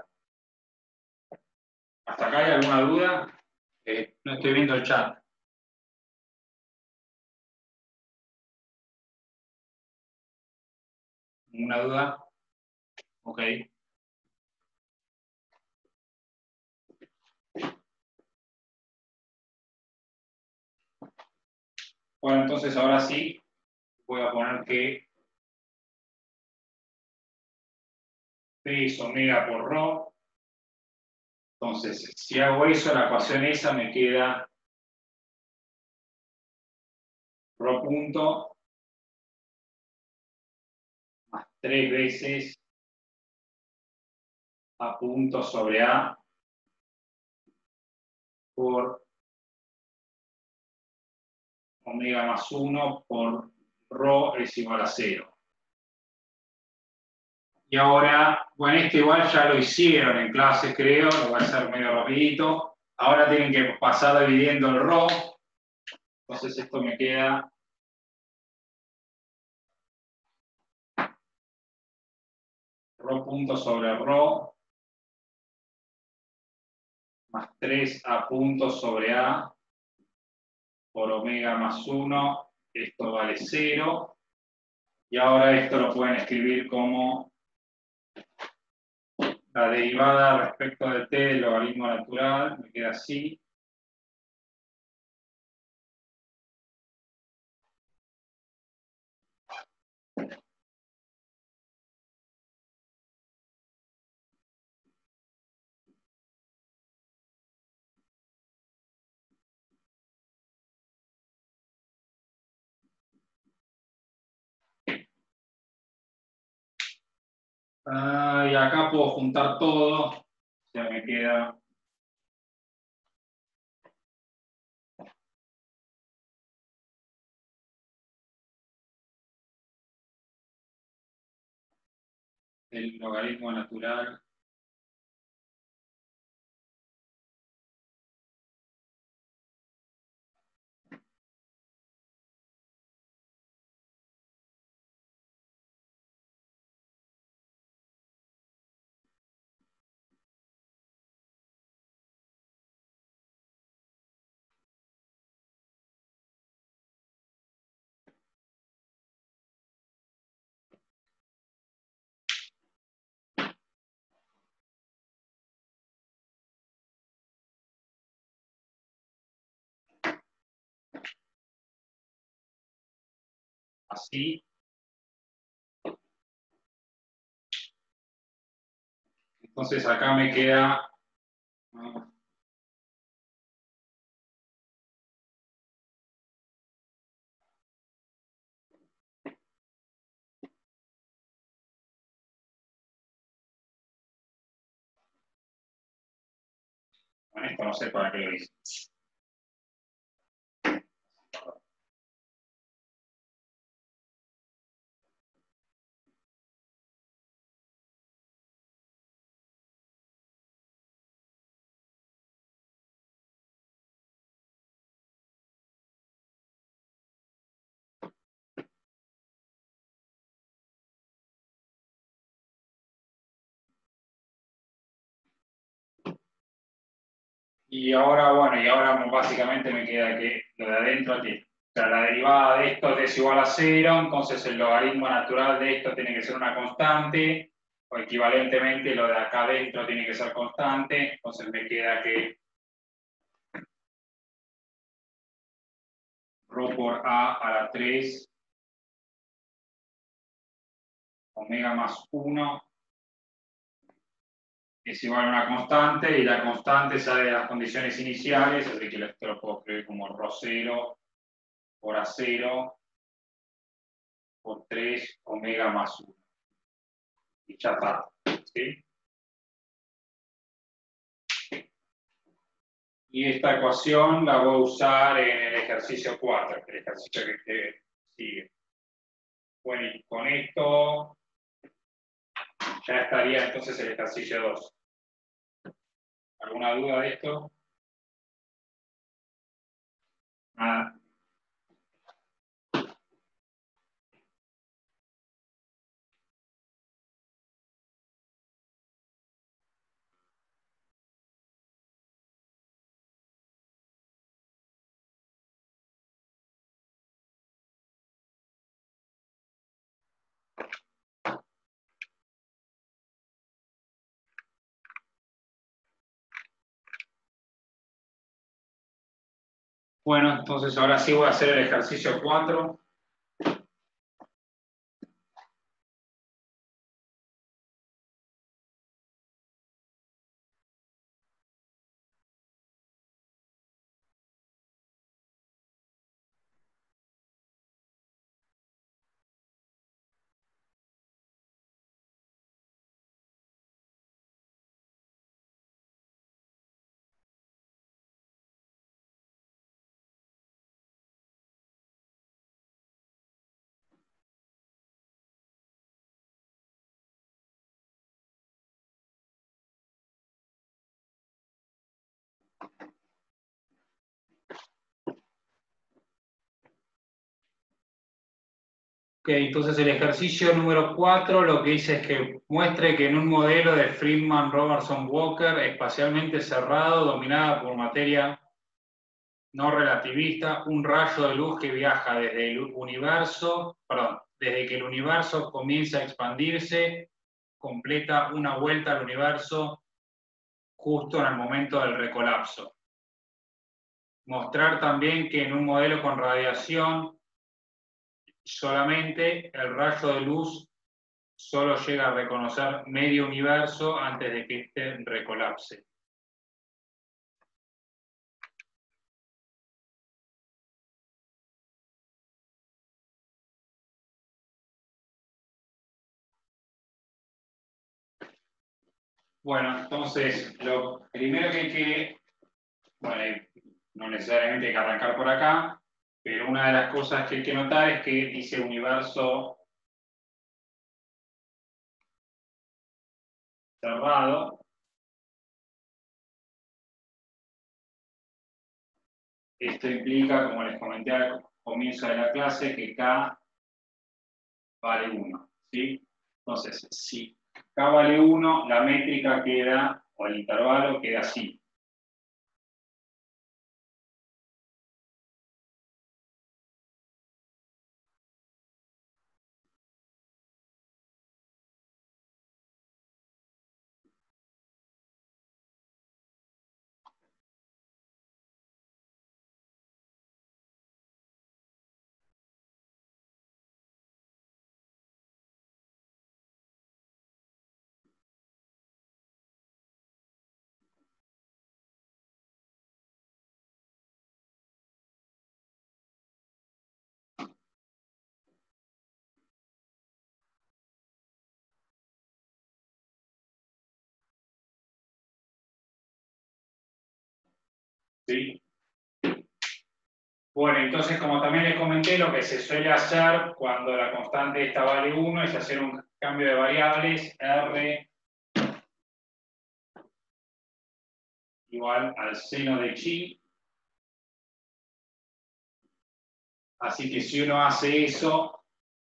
¿Hasta acá hay alguna duda? Eh, no estoy viendo el chat. ¿Ninguna duda? Ok. Bueno, entonces ahora sí voy a poner que P es omega por rho. Entonces, si hago eso, la ecuación esa me queda rho punto más tres veces A punto sobre A por omega más uno por rho es igual a cero. Y ahora, bueno, este igual ya lo hicieron en clase, creo, lo voy a hacer medio rapidito. Ahora tienen que pasar dividiendo el rho. Entonces esto me queda rho punto sobre rho más tres A punto sobre A por omega más uno. Esto vale cero. Y ahora esto lo pueden escribir como la derivada respecto de t del logaritmo natural, me queda así. Ah, y acá puedo juntar todo, o sea, me queda el logaritmo natural así. Entonces acá me queda ah, bueno, esto no sé para qué lo hice. Y ahora, bueno, y ahora básicamente me queda que lo de adentro tiene. O sea, la derivada de esto es igual a cero, entonces el logaritmo natural de esto tiene que ser una constante, o equivalentemente lo de acá adentro tiene que ser constante, entonces me queda que rho por A a la tres omega más uno es igual a una constante, y la constante sale de las condiciones iniciales, así que esto lo puedo escribir como rho cero por A cero por tres omega más uno. Y ya está. ¿Sí? Y esta ecuación la voy a usar en el ejercicio cuatro, el ejercicio que, que sigue. Bueno, y con esto ya estaría entonces el ejercicio dos. ¿Alguna duda de esto? Nada. Bueno, entonces ahora sí voy a hacer el ejercicio cuatro. Ok, entonces el ejercicio número cuatro lo que dice es que muestre que en un modelo de Friedman-Robertson-Walker espacialmente cerrado, dominada por materia no relativista, un rayo de luz que viaja desde el universo, perdón, desde que el universo comienza a expandirse, completa una vuelta al universo justo en el momento del recolapso. Mostrar también que en un modelo con radiación solamente el rayo de luz solo llega a reconocer medio universo antes de que éste recolapse. Bueno, entonces, lo primero que hay que, bueno, no necesariamente hay que arrancar por acá, pero una de las cosas que hay que notar es que dice universo cerrado. Esto implica, como les comenté al comienzo de la clase, que K vale uno, ¿sí? Entonces, si K vale uno, la métrica queda, o el intervalo queda así. ¿Sí? Bueno, entonces, como también les comenté, lo que se suele hacer cuando la constante esta vale uno es hacer un cambio de variables, R igual al seno de chi. Así que si uno hace eso,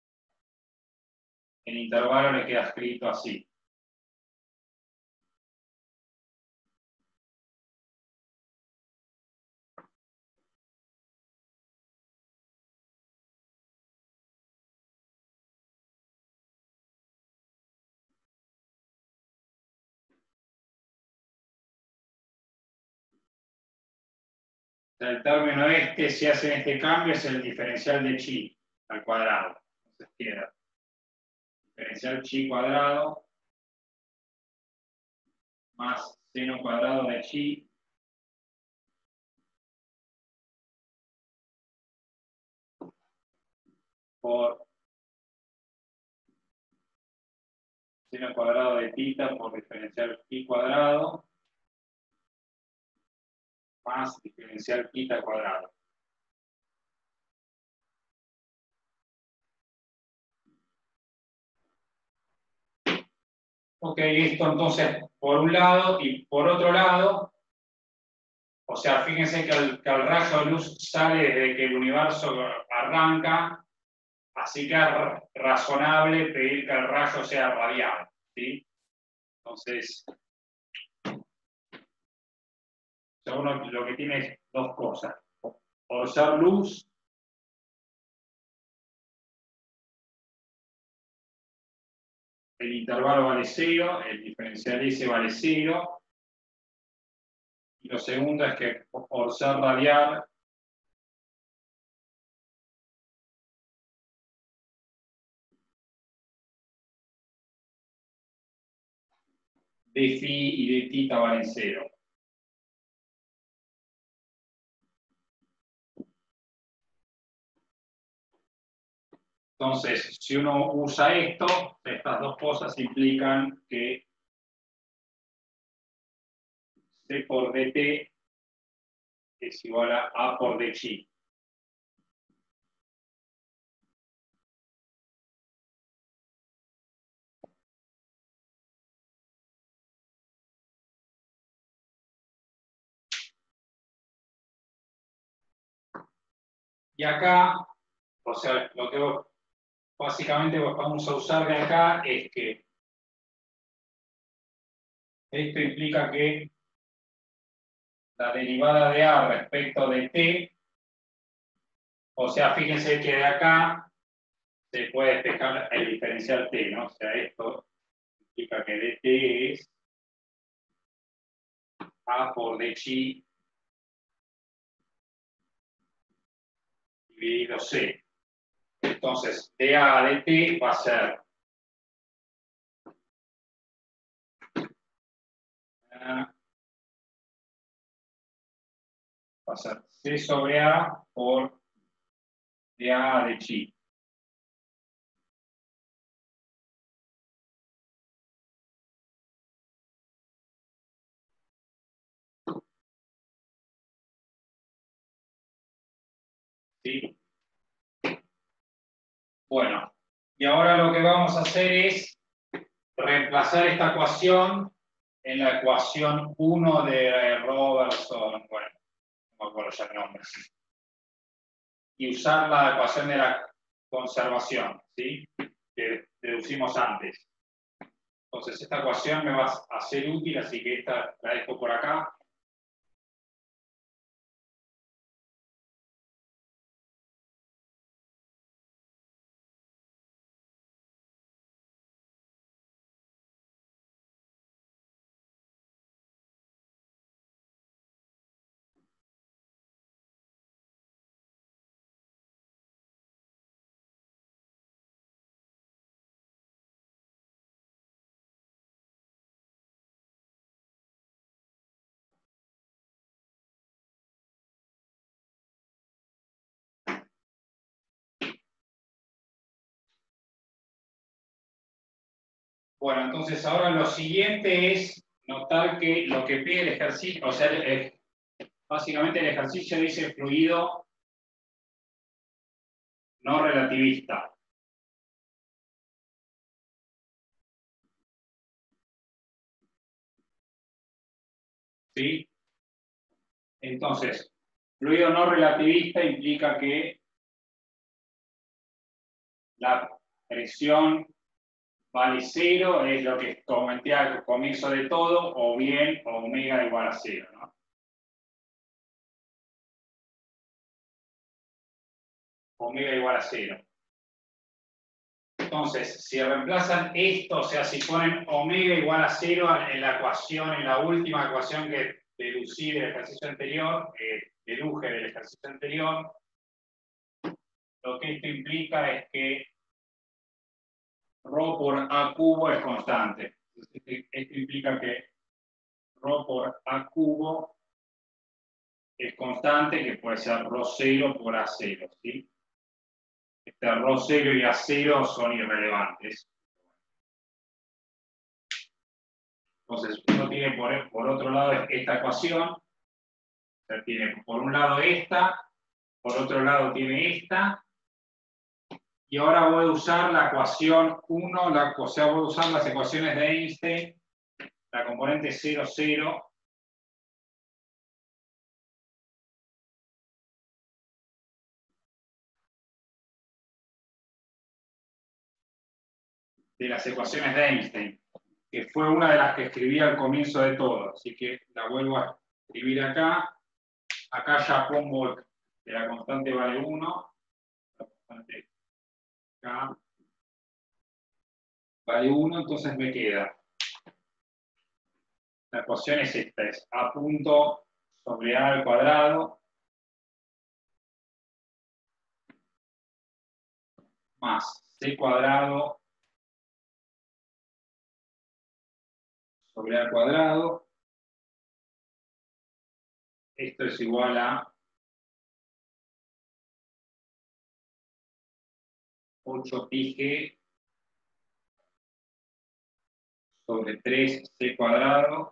el intervalo le queda escrito así. El término este, si hacen este cambio, es el diferencial de chi al cuadrado. Entonces queda diferencial chi cuadrado más seno cuadrado de chi por seno cuadrado de tita por diferencial pi cuadrado más diferencial tita cuadrado. Ok, esto entonces por un lado y por otro lado, o sea, fíjense que el, que el rayo de luz sale desde que el universo arranca, así que es razonable pedir que el rayo sea radial, ¿sí? Entonces, uno lo que tiene es dos cosas. Por ser luz, el intervalo vale cero, el diferencial S vale cero. Y lo segundo es que por ser radial, de phi y de tita valen cero. Entonces, si uno usa esto, estas dos cosas implican que C por dt es igual a A por d chi. Y acá, o sea, lo que básicamente vamos a usar de acá es que esto implica que la derivada de A respecto de t, o sea, fíjense que de acá se puede despejar el diferencial t, ¿no? O sea, esto implica que dt es A por d chi dividido c. Entonces, dA de t va a ser va a ser c sobre A por dA de chi. ¿Sí? Bueno, y ahora lo que vamos a hacer es reemplazar esta ecuación en la ecuación uno de Robertson, bueno, no me acuerdo ya el nombre, y usar la ecuación de la conservación, ¿sí? Que deducimos antes. Entonces, esta ecuación me va a ser útil, así que esta la dejo por acá. Bueno, entonces ahora lo siguiente es notar que lo que pide el ejercicio, o sea, el, básicamente el ejercicio dice fluido no relativista. ¿Sí? Entonces, fluido no relativista implica que la presión vale cero, es lo que comenté al comienzo de todo, o bien omega igual a cero, ¿no? Omega igual a cero. Entonces, si reemplazan esto, o sea, si ponen omega igual a cero en la ecuación, en la última ecuación que deducí del ejercicio anterior, eh, deduje del ejercicio anterior, lo que esto implica es que Rho por A cubo es constante. Entonces, esto implica que Rho por A cubo es constante, que puede ser Rho cero por A cero, ¿sí? Este Rho cero y A cero son irrelevantes. Entonces, uno tiene por, por otro lado esta ecuación. O sea, tiene por un lado esta, por otro lado tiene esta. Y ahora voy a usar la ecuación uno, la, o sea, voy a usar las ecuaciones de Einstein, la componente cero, cero. De las ecuaciones de Einstein, que fue una de las que escribí al comienzo de todo. Así que la vuelvo a escribir acá. Acá ya pongo que la constante vale uno. La constante acá vale uno, entonces me queda. La ecuación es esta, es A punto sobre A al cuadrado más C cuadrado sobre A al cuadrado. Esto es igual a ocho pi g sobre tres C cuadrado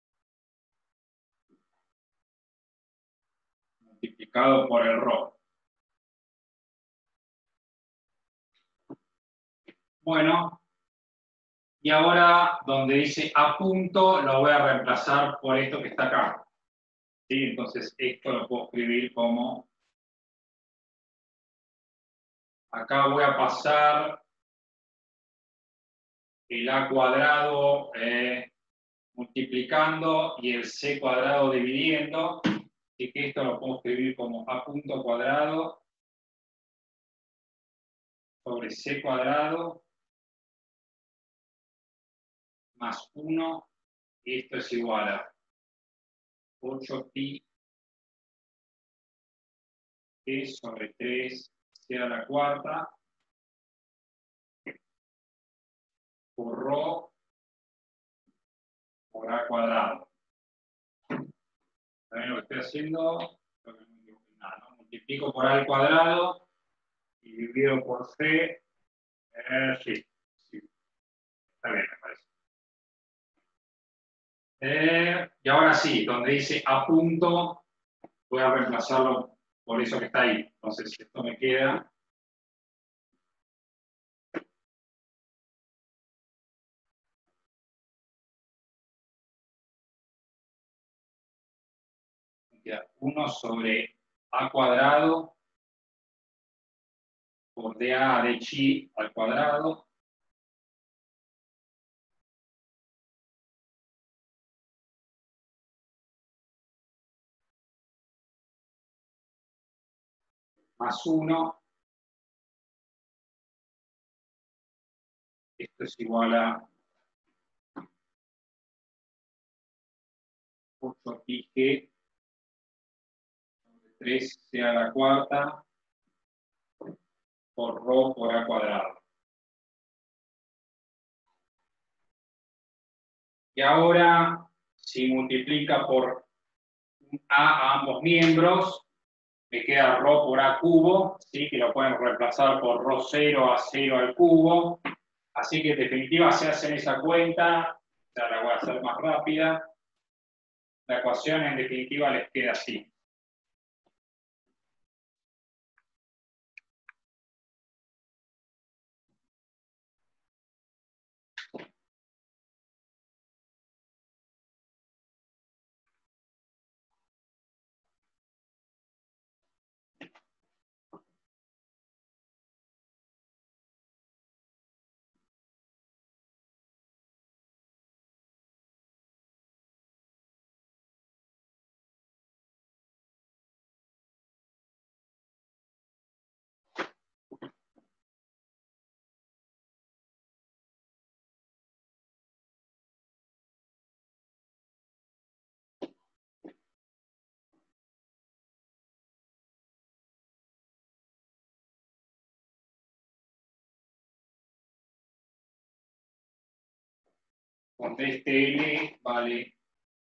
multiplicado por el Rho. Bueno, y ahora donde dice A punto lo voy a reemplazar por esto que está acá. ¿Sí? Entonces esto lo puedo escribir como, acá voy a pasar el A cuadrado eh, multiplicando y el C cuadrado dividiendo. Así que esto lo puedo escribir como A punto cuadrado sobre C cuadrado más uno, y esto es igual a ocho pi g sobre tres C a la cuarta por Rho por A cuadrado. ¿Saben lo que estoy haciendo? Creo que no me equivoqué en nada, ¿no? Multiplico por A al cuadrado y divido por C. Eh, sí, sí, está bien, me parece. Eh, y ahora sí, donde dice A punto, voy a reemplazarlo por eso que está ahí. Entonces, esto me queda. Me queda uno sobre A cuadrado por dA de chi al cuadrado más uno. Esto es igual a ocho pi g sobre tres C a la cuarta por Rho por A cuadrado. Y ahora, si multiplica por A a ambos miembros, me queda Rho por A cubo, ¿sí? Que lo pueden reemplazar por Rho cero a cero al cubo. Así que en definitiva se hacen esa cuenta, ya la voy a hacer más rápida. La ecuación en definitiva les queda así. donde este L vale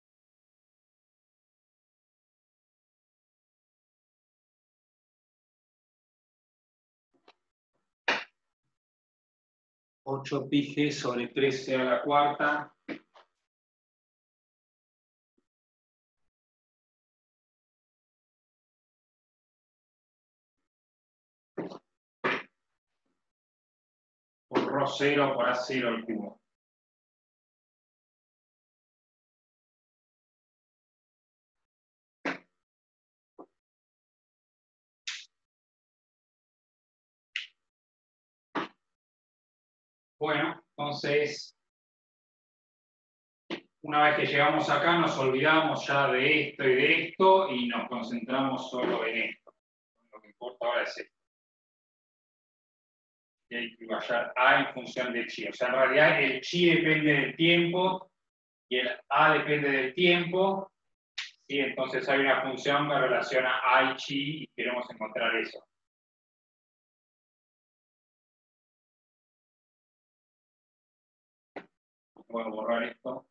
ocho pi g sobre trece a la cuarta. Por rho cero por A cero al cubo. Bueno, entonces, una vez que llegamos acá, nos olvidamos ya de esto y de esto y nos concentramos solo en esto. Lo que importa ahora es esto. Y hay que hallar A en función de chi. O sea, en realidad el chi depende del tiempo y el A depende del tiempo. ¿Sí? Entonces hay una función que relaciona A y chi y queremos encontrar eso. Voy a borrar esto.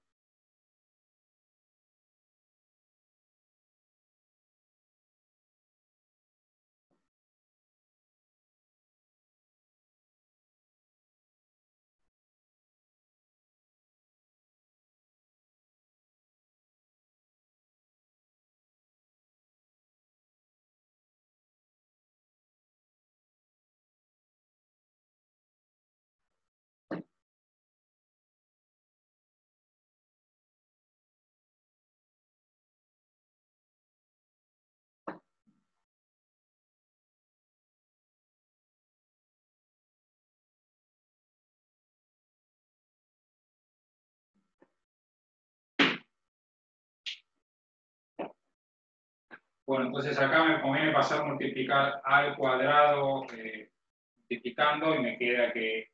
Bueno, entonces acá me conviene pasar a multiplicar A al cuadrado eh, multiplicando y me queda que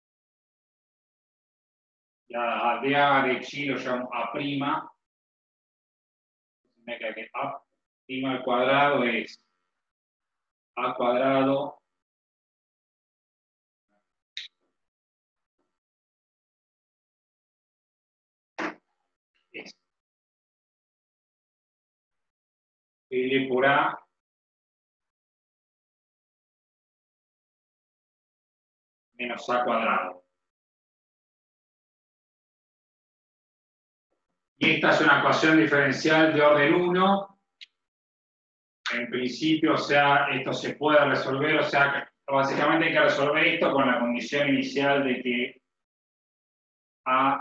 la de A de chi lo llamo A'. Me queda que A' al cuadrado es A cuadrado es L por A menos A cuadrado. Y esta es una ecuación diferencial de orden uno. En principio, o sea, esto se puede resolver, o sea, básicamente hay que resolver esto con la condición inicial de que A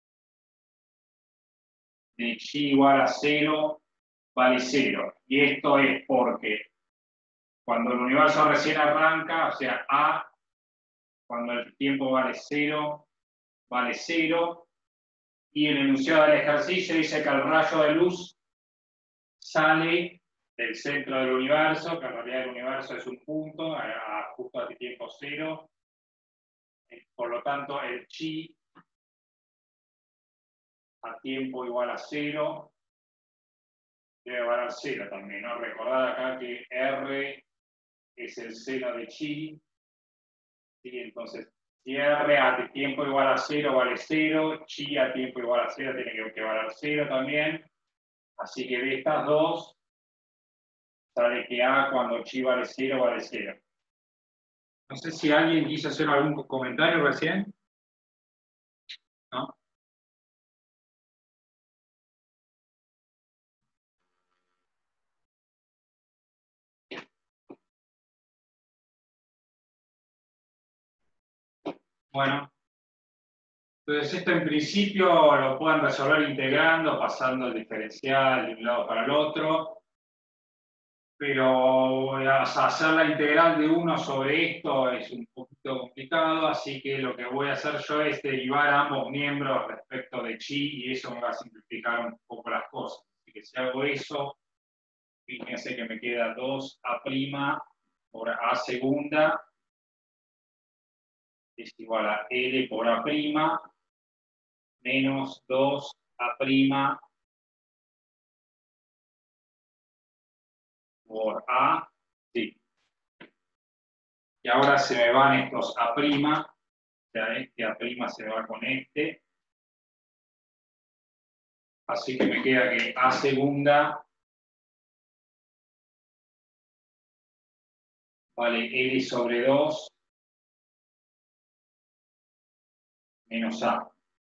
de chi igual a cero vale cero. Y esto es porque cuando el universo recién arranca, o sea, A, cuando el tiempo vale cero, vale cero. Y el enunciado del ejercicio dice que el rayo de luz sale del centro del universo, que en realidad el universo es un punto, a, a, justo a tiempo cero. Por lo tanto, el chi a tiempo igual a cero debe valer cero también, ¿no? Recordad acá que R es el seno de chi. ¿Sí? Entonces, si R a tiempo igual a cero vale cero, chi a tiempo igual a cero tiene que, que valer cero también. Así que de estas dos, sale que A cuando chi vale cero vale cero. No sé si alguien quiso hacer algún comentario recién. ¿No? Bueno, entonces esto en principio lo pueden resolver integrando, pasando el diferencial de un lado para el otro, pero o sea, hacer la integral de uno sobre esto es un poquito complicado, así que lo que voy a hacer yo es derivar a ambos miembros respecto de chi y eso me va a simplificar un poco las cosas. Así que si hago eso, fíjense que me queda dos A' por A segunda es igual a L por A' menos dos A' por A, sí. Y ahora se me van estos A', o sea, este A' se va con este. Así que me queda que A segunda vale L sobre dos menos A.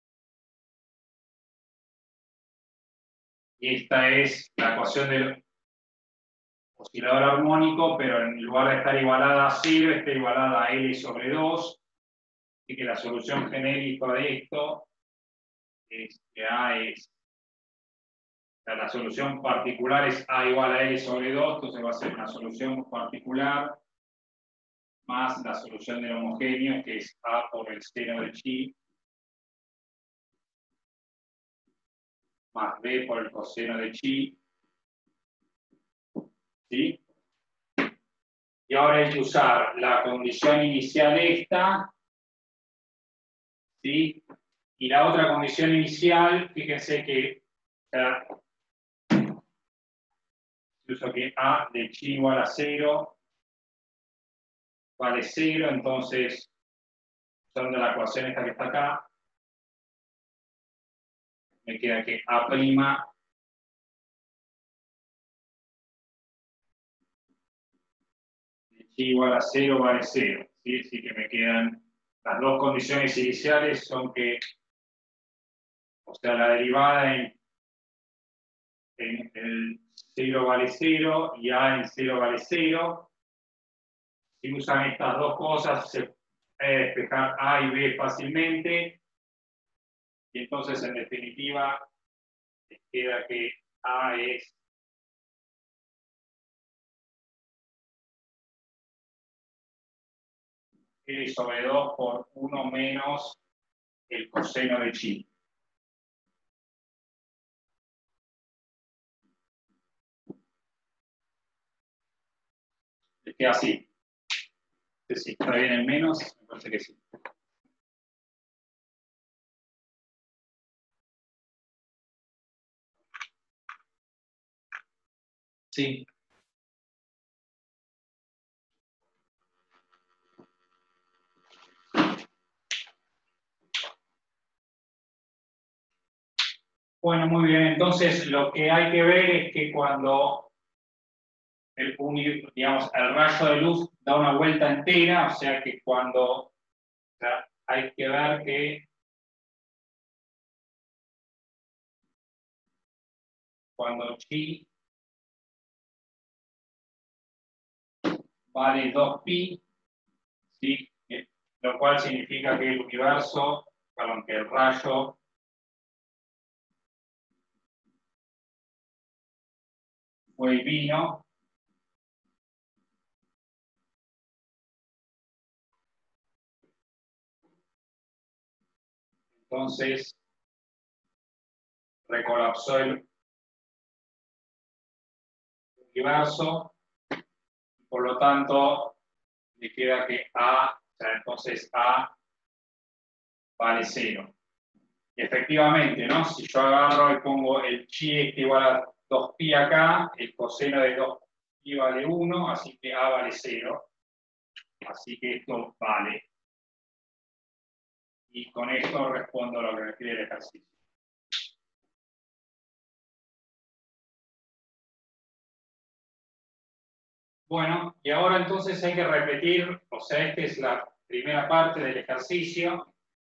Y esta es la ecuación del oscilador armónico, pero en lugar de estar igualada a cero, está igualada a L sobre dos. Así que la solución genérica de esto es que A es, o sea, la solución particular es A igual a L sobre dos, entonces va a ser una solución particular más la solución del homogéneo, que es A por el seno de chi, más B por el coseno de chi. ¿Sí? Y ahora hay que usar la condición inicial esta, ¿sí? Y la otra condición inicial, fíjense que o sea, uso que A de chi igual a cero vale cero, entonces, usando la ecuación esta que está acá, me queda que A' de chi igual a cero vale cero, ¿sí? Así que me quedan las dos condiciones iniciales son que, o sea, la derivada en, en el cero vale cero y A en cero vale cero. Si usan estas dos cosas, se puede despejar A y B fácilmente. Y entonces, en definitiva, les queda que A es L sobre dos por uno menos el coseno de chi. Les queda así. No sé si está bien el menos, me parece que sí. Sí. Bueno, muy bien. Entonces, lo que hay que ver es que cuando el, digamos, el rayo de luz da una vuelta entera, o sea que cuando o sea, hay que ver que cuando chi vale dos pi, ¿sí? Lo cual significa que el universo, perdón, que el rayo fue y vino. Entonces, recolapsó el universo, y por lo tanto, le queda que A, o sea, entonces A vale cero. Y efectivamente, ¿no? Si yo agarro y pongo el chi este igual a dos pi acá, el coseno de dos pi vale uno, así que A vale cero. Así que esto vale. Y con esto respondo a lo que me pide el ejercicio. Bueno, y ahora entonces hay que repetir, o sea, esta es la primera parte del ejercicio.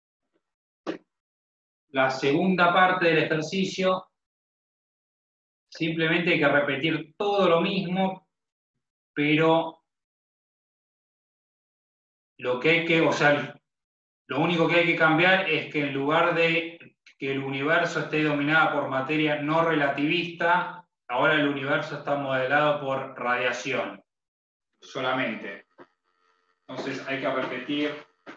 La segunda parte del ejercicio, simplemente hay que repetir todo lo mismo, pero lo que hay que, o sea, lo único que hay que cambiar es que en lugar de que el universo esté dominado por materia no relativista, ahora el universo está modelado por radiación, solamente. Entonces hay que repetir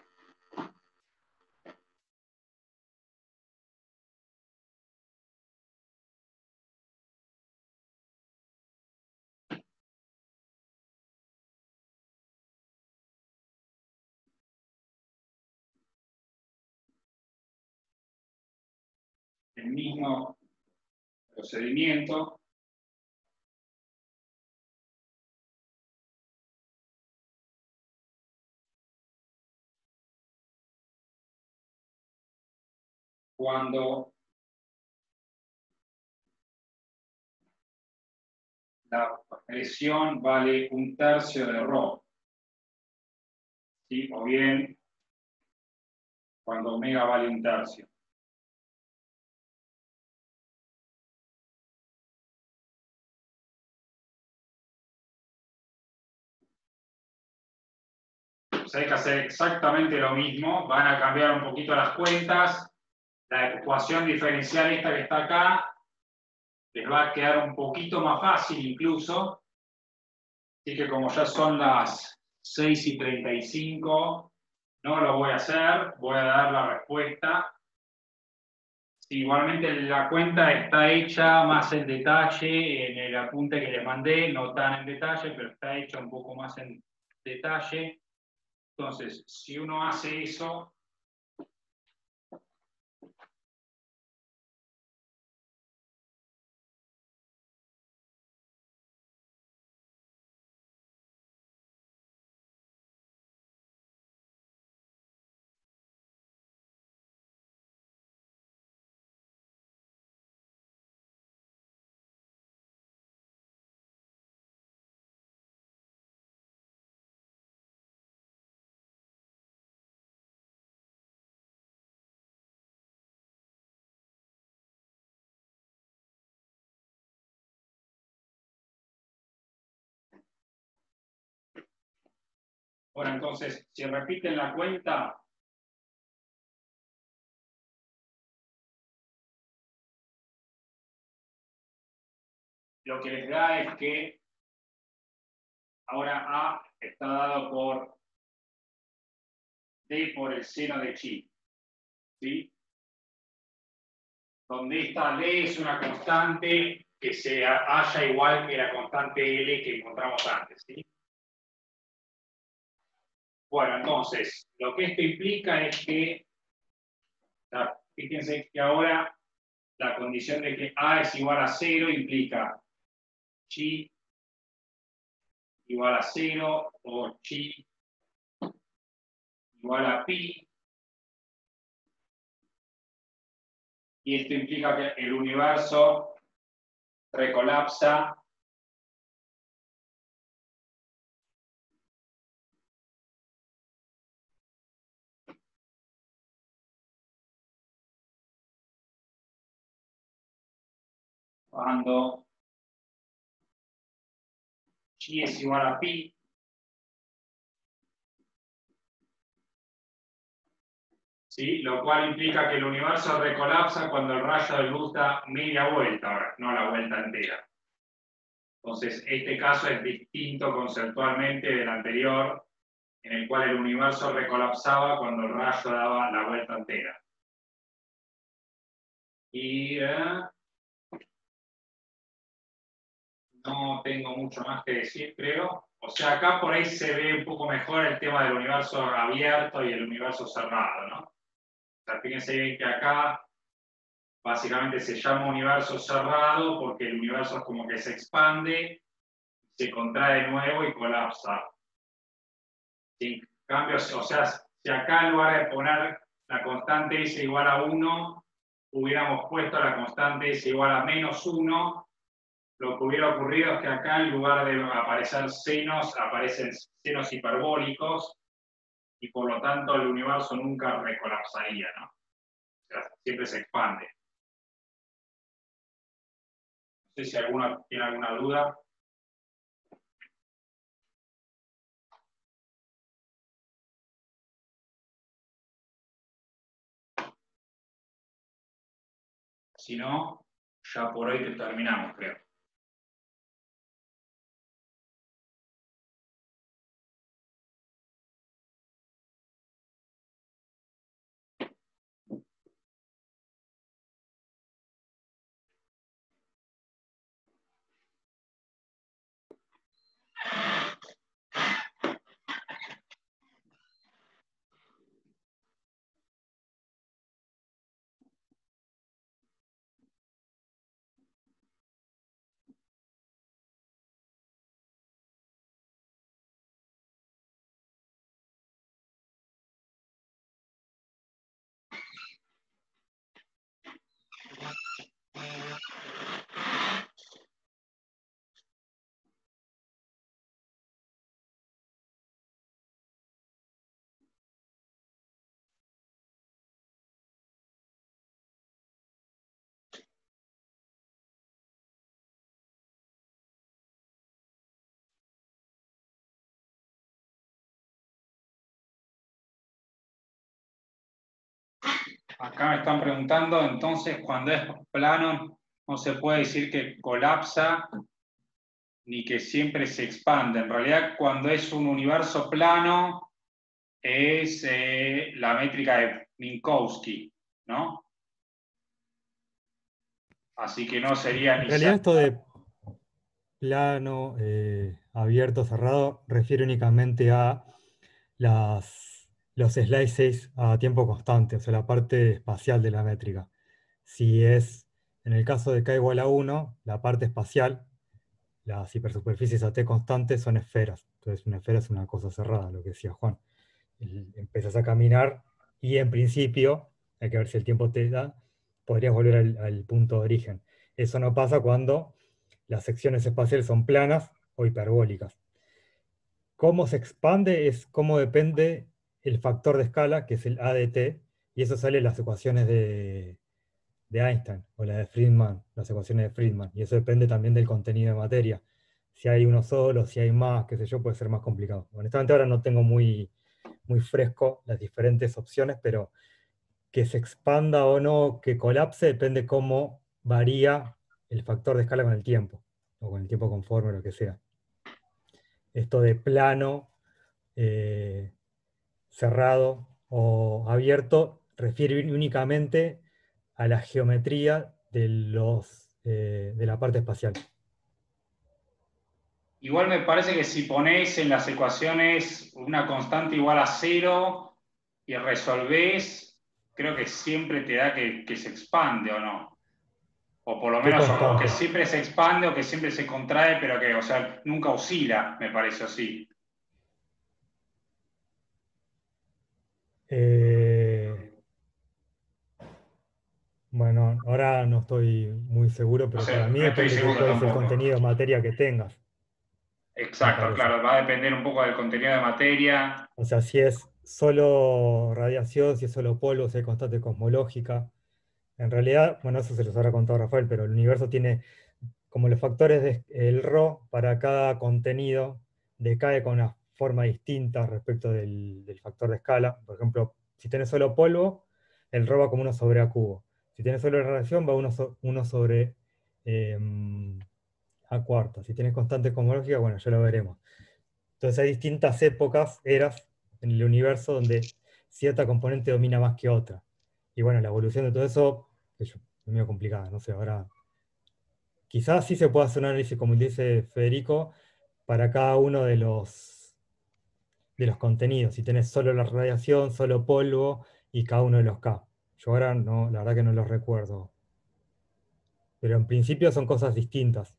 el mismo procedimiento. Cuando la presión vale un tercio de rho. ¿Sí? O bien cuando omega vale un tercio. Pues hay que hacer exactamente lo mismo. Van a cambiar un poquito las cuentas. La ecuación diferencial esta que está acá les va a quedar un poquito más fácil incluso. Así que como ya son las seis y treinta y cinco, no lo voy a hacer. Voy a dar la respuesta. Sí, igualmente la cuenta está hecha más en detalle en el apunte que les mandé, no tan en detalle, pero está hecha un poco más en detalle. Entonces, si uno hace eso, bueno, entonces, si repiten la cuenta, lo que les da es que ahora A está dado por D por el seno de chi, ¿sí? Donde esta D es una constante que se halla igual que la constante L que encontramos antes, ¿sí? Bueno, entonces, lo que esto implica es que, fíjense que ahora la condición de que A es igual a cero implica chi igual a cero o chi igual a pi. Y esto implica que el universo recolapsa cuando chi es igual a pi. ¿Sí? Lo cual implica que el universo recolapsa cuando el rayo de luz da media vuelta, ahora, no la vuelta entera. Entonces, este caso es distinto conceptualmente del anterior, en el cual el universo recolapsaba cuando el rayo daba la vuelta entera. Y eh, no tengo mucho más que decir, creo. O sea, acá por ahí se ve un poco mejor el tema del universo abierto y el universo cerrado, ¿no? O sea, fíjense bien que acá básicamente se llama universo cerrado porque el universo es como que se expande, se contrae de nuevo y colapsa. En cambio, o sea, si acá en lugar de poner la constante S igual a uno, hubiéramos puesto la constante S igual a menos uno, lo que hubiera ocurrido es que acá en lugar de aparecer senos, aparecen senos hiperbólicos y por lo tanto el universo nunca recolapsaría, ¿no? O sea, siempre se expande. No sé si alguno tiene alguna duda. Si no, ya por hoy terminamos, creo. Acá me están preguntando, entonces, cuando es plano, no se puede decir que colapsa ni que siempre se expande. En realidad, cuando es un universo plano, es eh, la métrica de Minkowski, ¿no? Así que no sería En ni realidad ser- esto de plano, eh, abierto, cerrado, refiere únicamente a las, los slices a tiempo constante, o sea, la parte espacial de la métrica. Si es, en el caso de k igual a uno, la parte espacial, las hipersuperficies a t constante son esferas. Entonces una esfera es una cosa cerrada, lo que decía Juan. El- Empezás a caminar y en principio, hay que ver si el tiempo te da, podrías volver al, al punto de origen. Eso no pasa cuando las secciones espaciales son planas o hiperbólicas. Cómo se expande es cómo depende el factor de escala, que es el A de t, y eso sale en las ecuaciones de, de Einstein o la de Friedman, las ecuaciones de Friedman, y eso depende también del contenido de materia. Si hay uno solo, si hay más, qué sé yo, puede ser más complicado. Honestamente ahora no tengo muy, muy fresco las diferentes opciones, pero que se expanda o no, que colapse, depende cómo varía el factor de escala con el tiempo, o con el tiempo conforme, lo que sea. Esto de plano, eh, cerrado o abierto refiere únicamente a la geometría de, los, eh, de la parte espacial. Igual me parece que si ponéis en las ecuaciones una constante igual a cero y resolvés, creo que siempre te da que, que se expande, ¿o no? O por lo ¿Qué menos o, o que constante? siempre se expande o que siempre se contrae, pero que, o sea, nunca oscila, me parece así. Eh, bueno, ahora no estoy muy seguro, No pero sé, para mí no estoy depende de seguro cuál es el tampoco. contenido de materia que tengas, me Exacto, parece. claro, va a depender un poco del contenido de materia. O sea, si es solo radiación, si es solo polvo, si hay constante cosmológica. En realidad, bueno, eso se los habrá contado Rafael, pero el universo tiene como los factores del ρ para cada contenido decae con una forma distinta respecto del, del factor de escala. Por ejemplo, si tenés solo polvo, el ρ va como uno sobre a cubo. Si tenés solo radiación, va uno, so- uno sobre eh, a cuarta. Si tenés constante cosmológica, bueno, ya lo veremos. Entonces hay distintas épocas, eras en el universo donde cierta componente domina más que otra. Y bueno, la evolución de todo eso qué sé yo, es medio complicada, no sé, ahora quizás sí se pueda hacer un análisis, como dice Federico, para cada uno de los, de los contenidos. Si tenés solo la radiación, solo polvo y cada uno de los K. Yo ahora no, la verdad que no los recuerdo. Pero en principio son cosas distintas.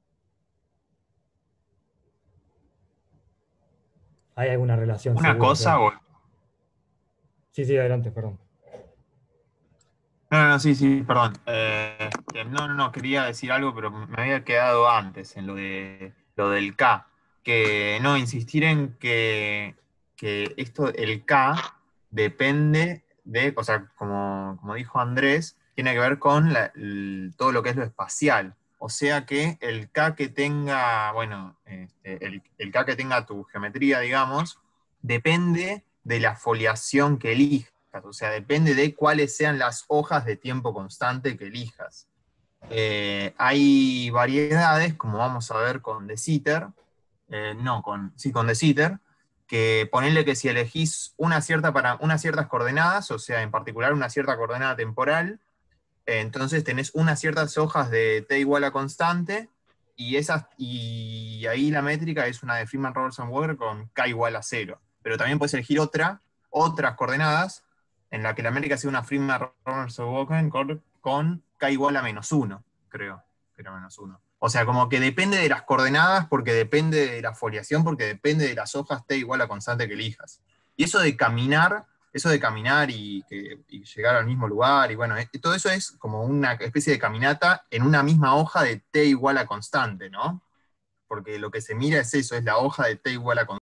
Hay alguna relación Una seguro que cosa, hay. o- Sí, sí, adelante, perdón. no, no, no, sí, sí, perdón. Eh, que no, no, no, quería decir algo, pero me había quedado antes en lo de lo del K. Que no, insistir en que, que esto, el K, depende de, o sea, como, como dijo Andrés, tiene que ver con la- el- todo lo que es lo espacial. O sea que el K que tenga, bueno, este, el, el K que tenga tu geometría, digamos, depende de la foliación que elijas. O sea, depende de cuáles sean las hojas de tiempo constante que elijas. Eh, hay variedades, como vamos a ver con De Sitter, eh, no, con, sí, con De Sitter, que ponerle que si elegís una cierta para, unas ciertas coordenadas, o sea, en particular una cierta coordenada temporal, eh, entonces tenés unas ciertas hojas de t igual a constante, y, esas, y ahí la métrica es una de Freeman-Robertson-Walker con k igual a cero. Pero también puedes elegir otra, otras coordenadas, en la que la métrica sea una Freeman-Robertson-Walker con, con k igual a menos uno, creo, que era menos uno. O sea, como que depende de las coordenadas, porque depende de la foliación, porque depende de las hojas t igual a constante que elijas. Y eso de caminar eso de caminar y, que, y llegar al mismo lugar, y bueno, eh, todo eso es como una especie de caminata en una misma hoja de t igual a constante, ¿no? Porque lo que se mira es eso, es la hoja de t igual a constante.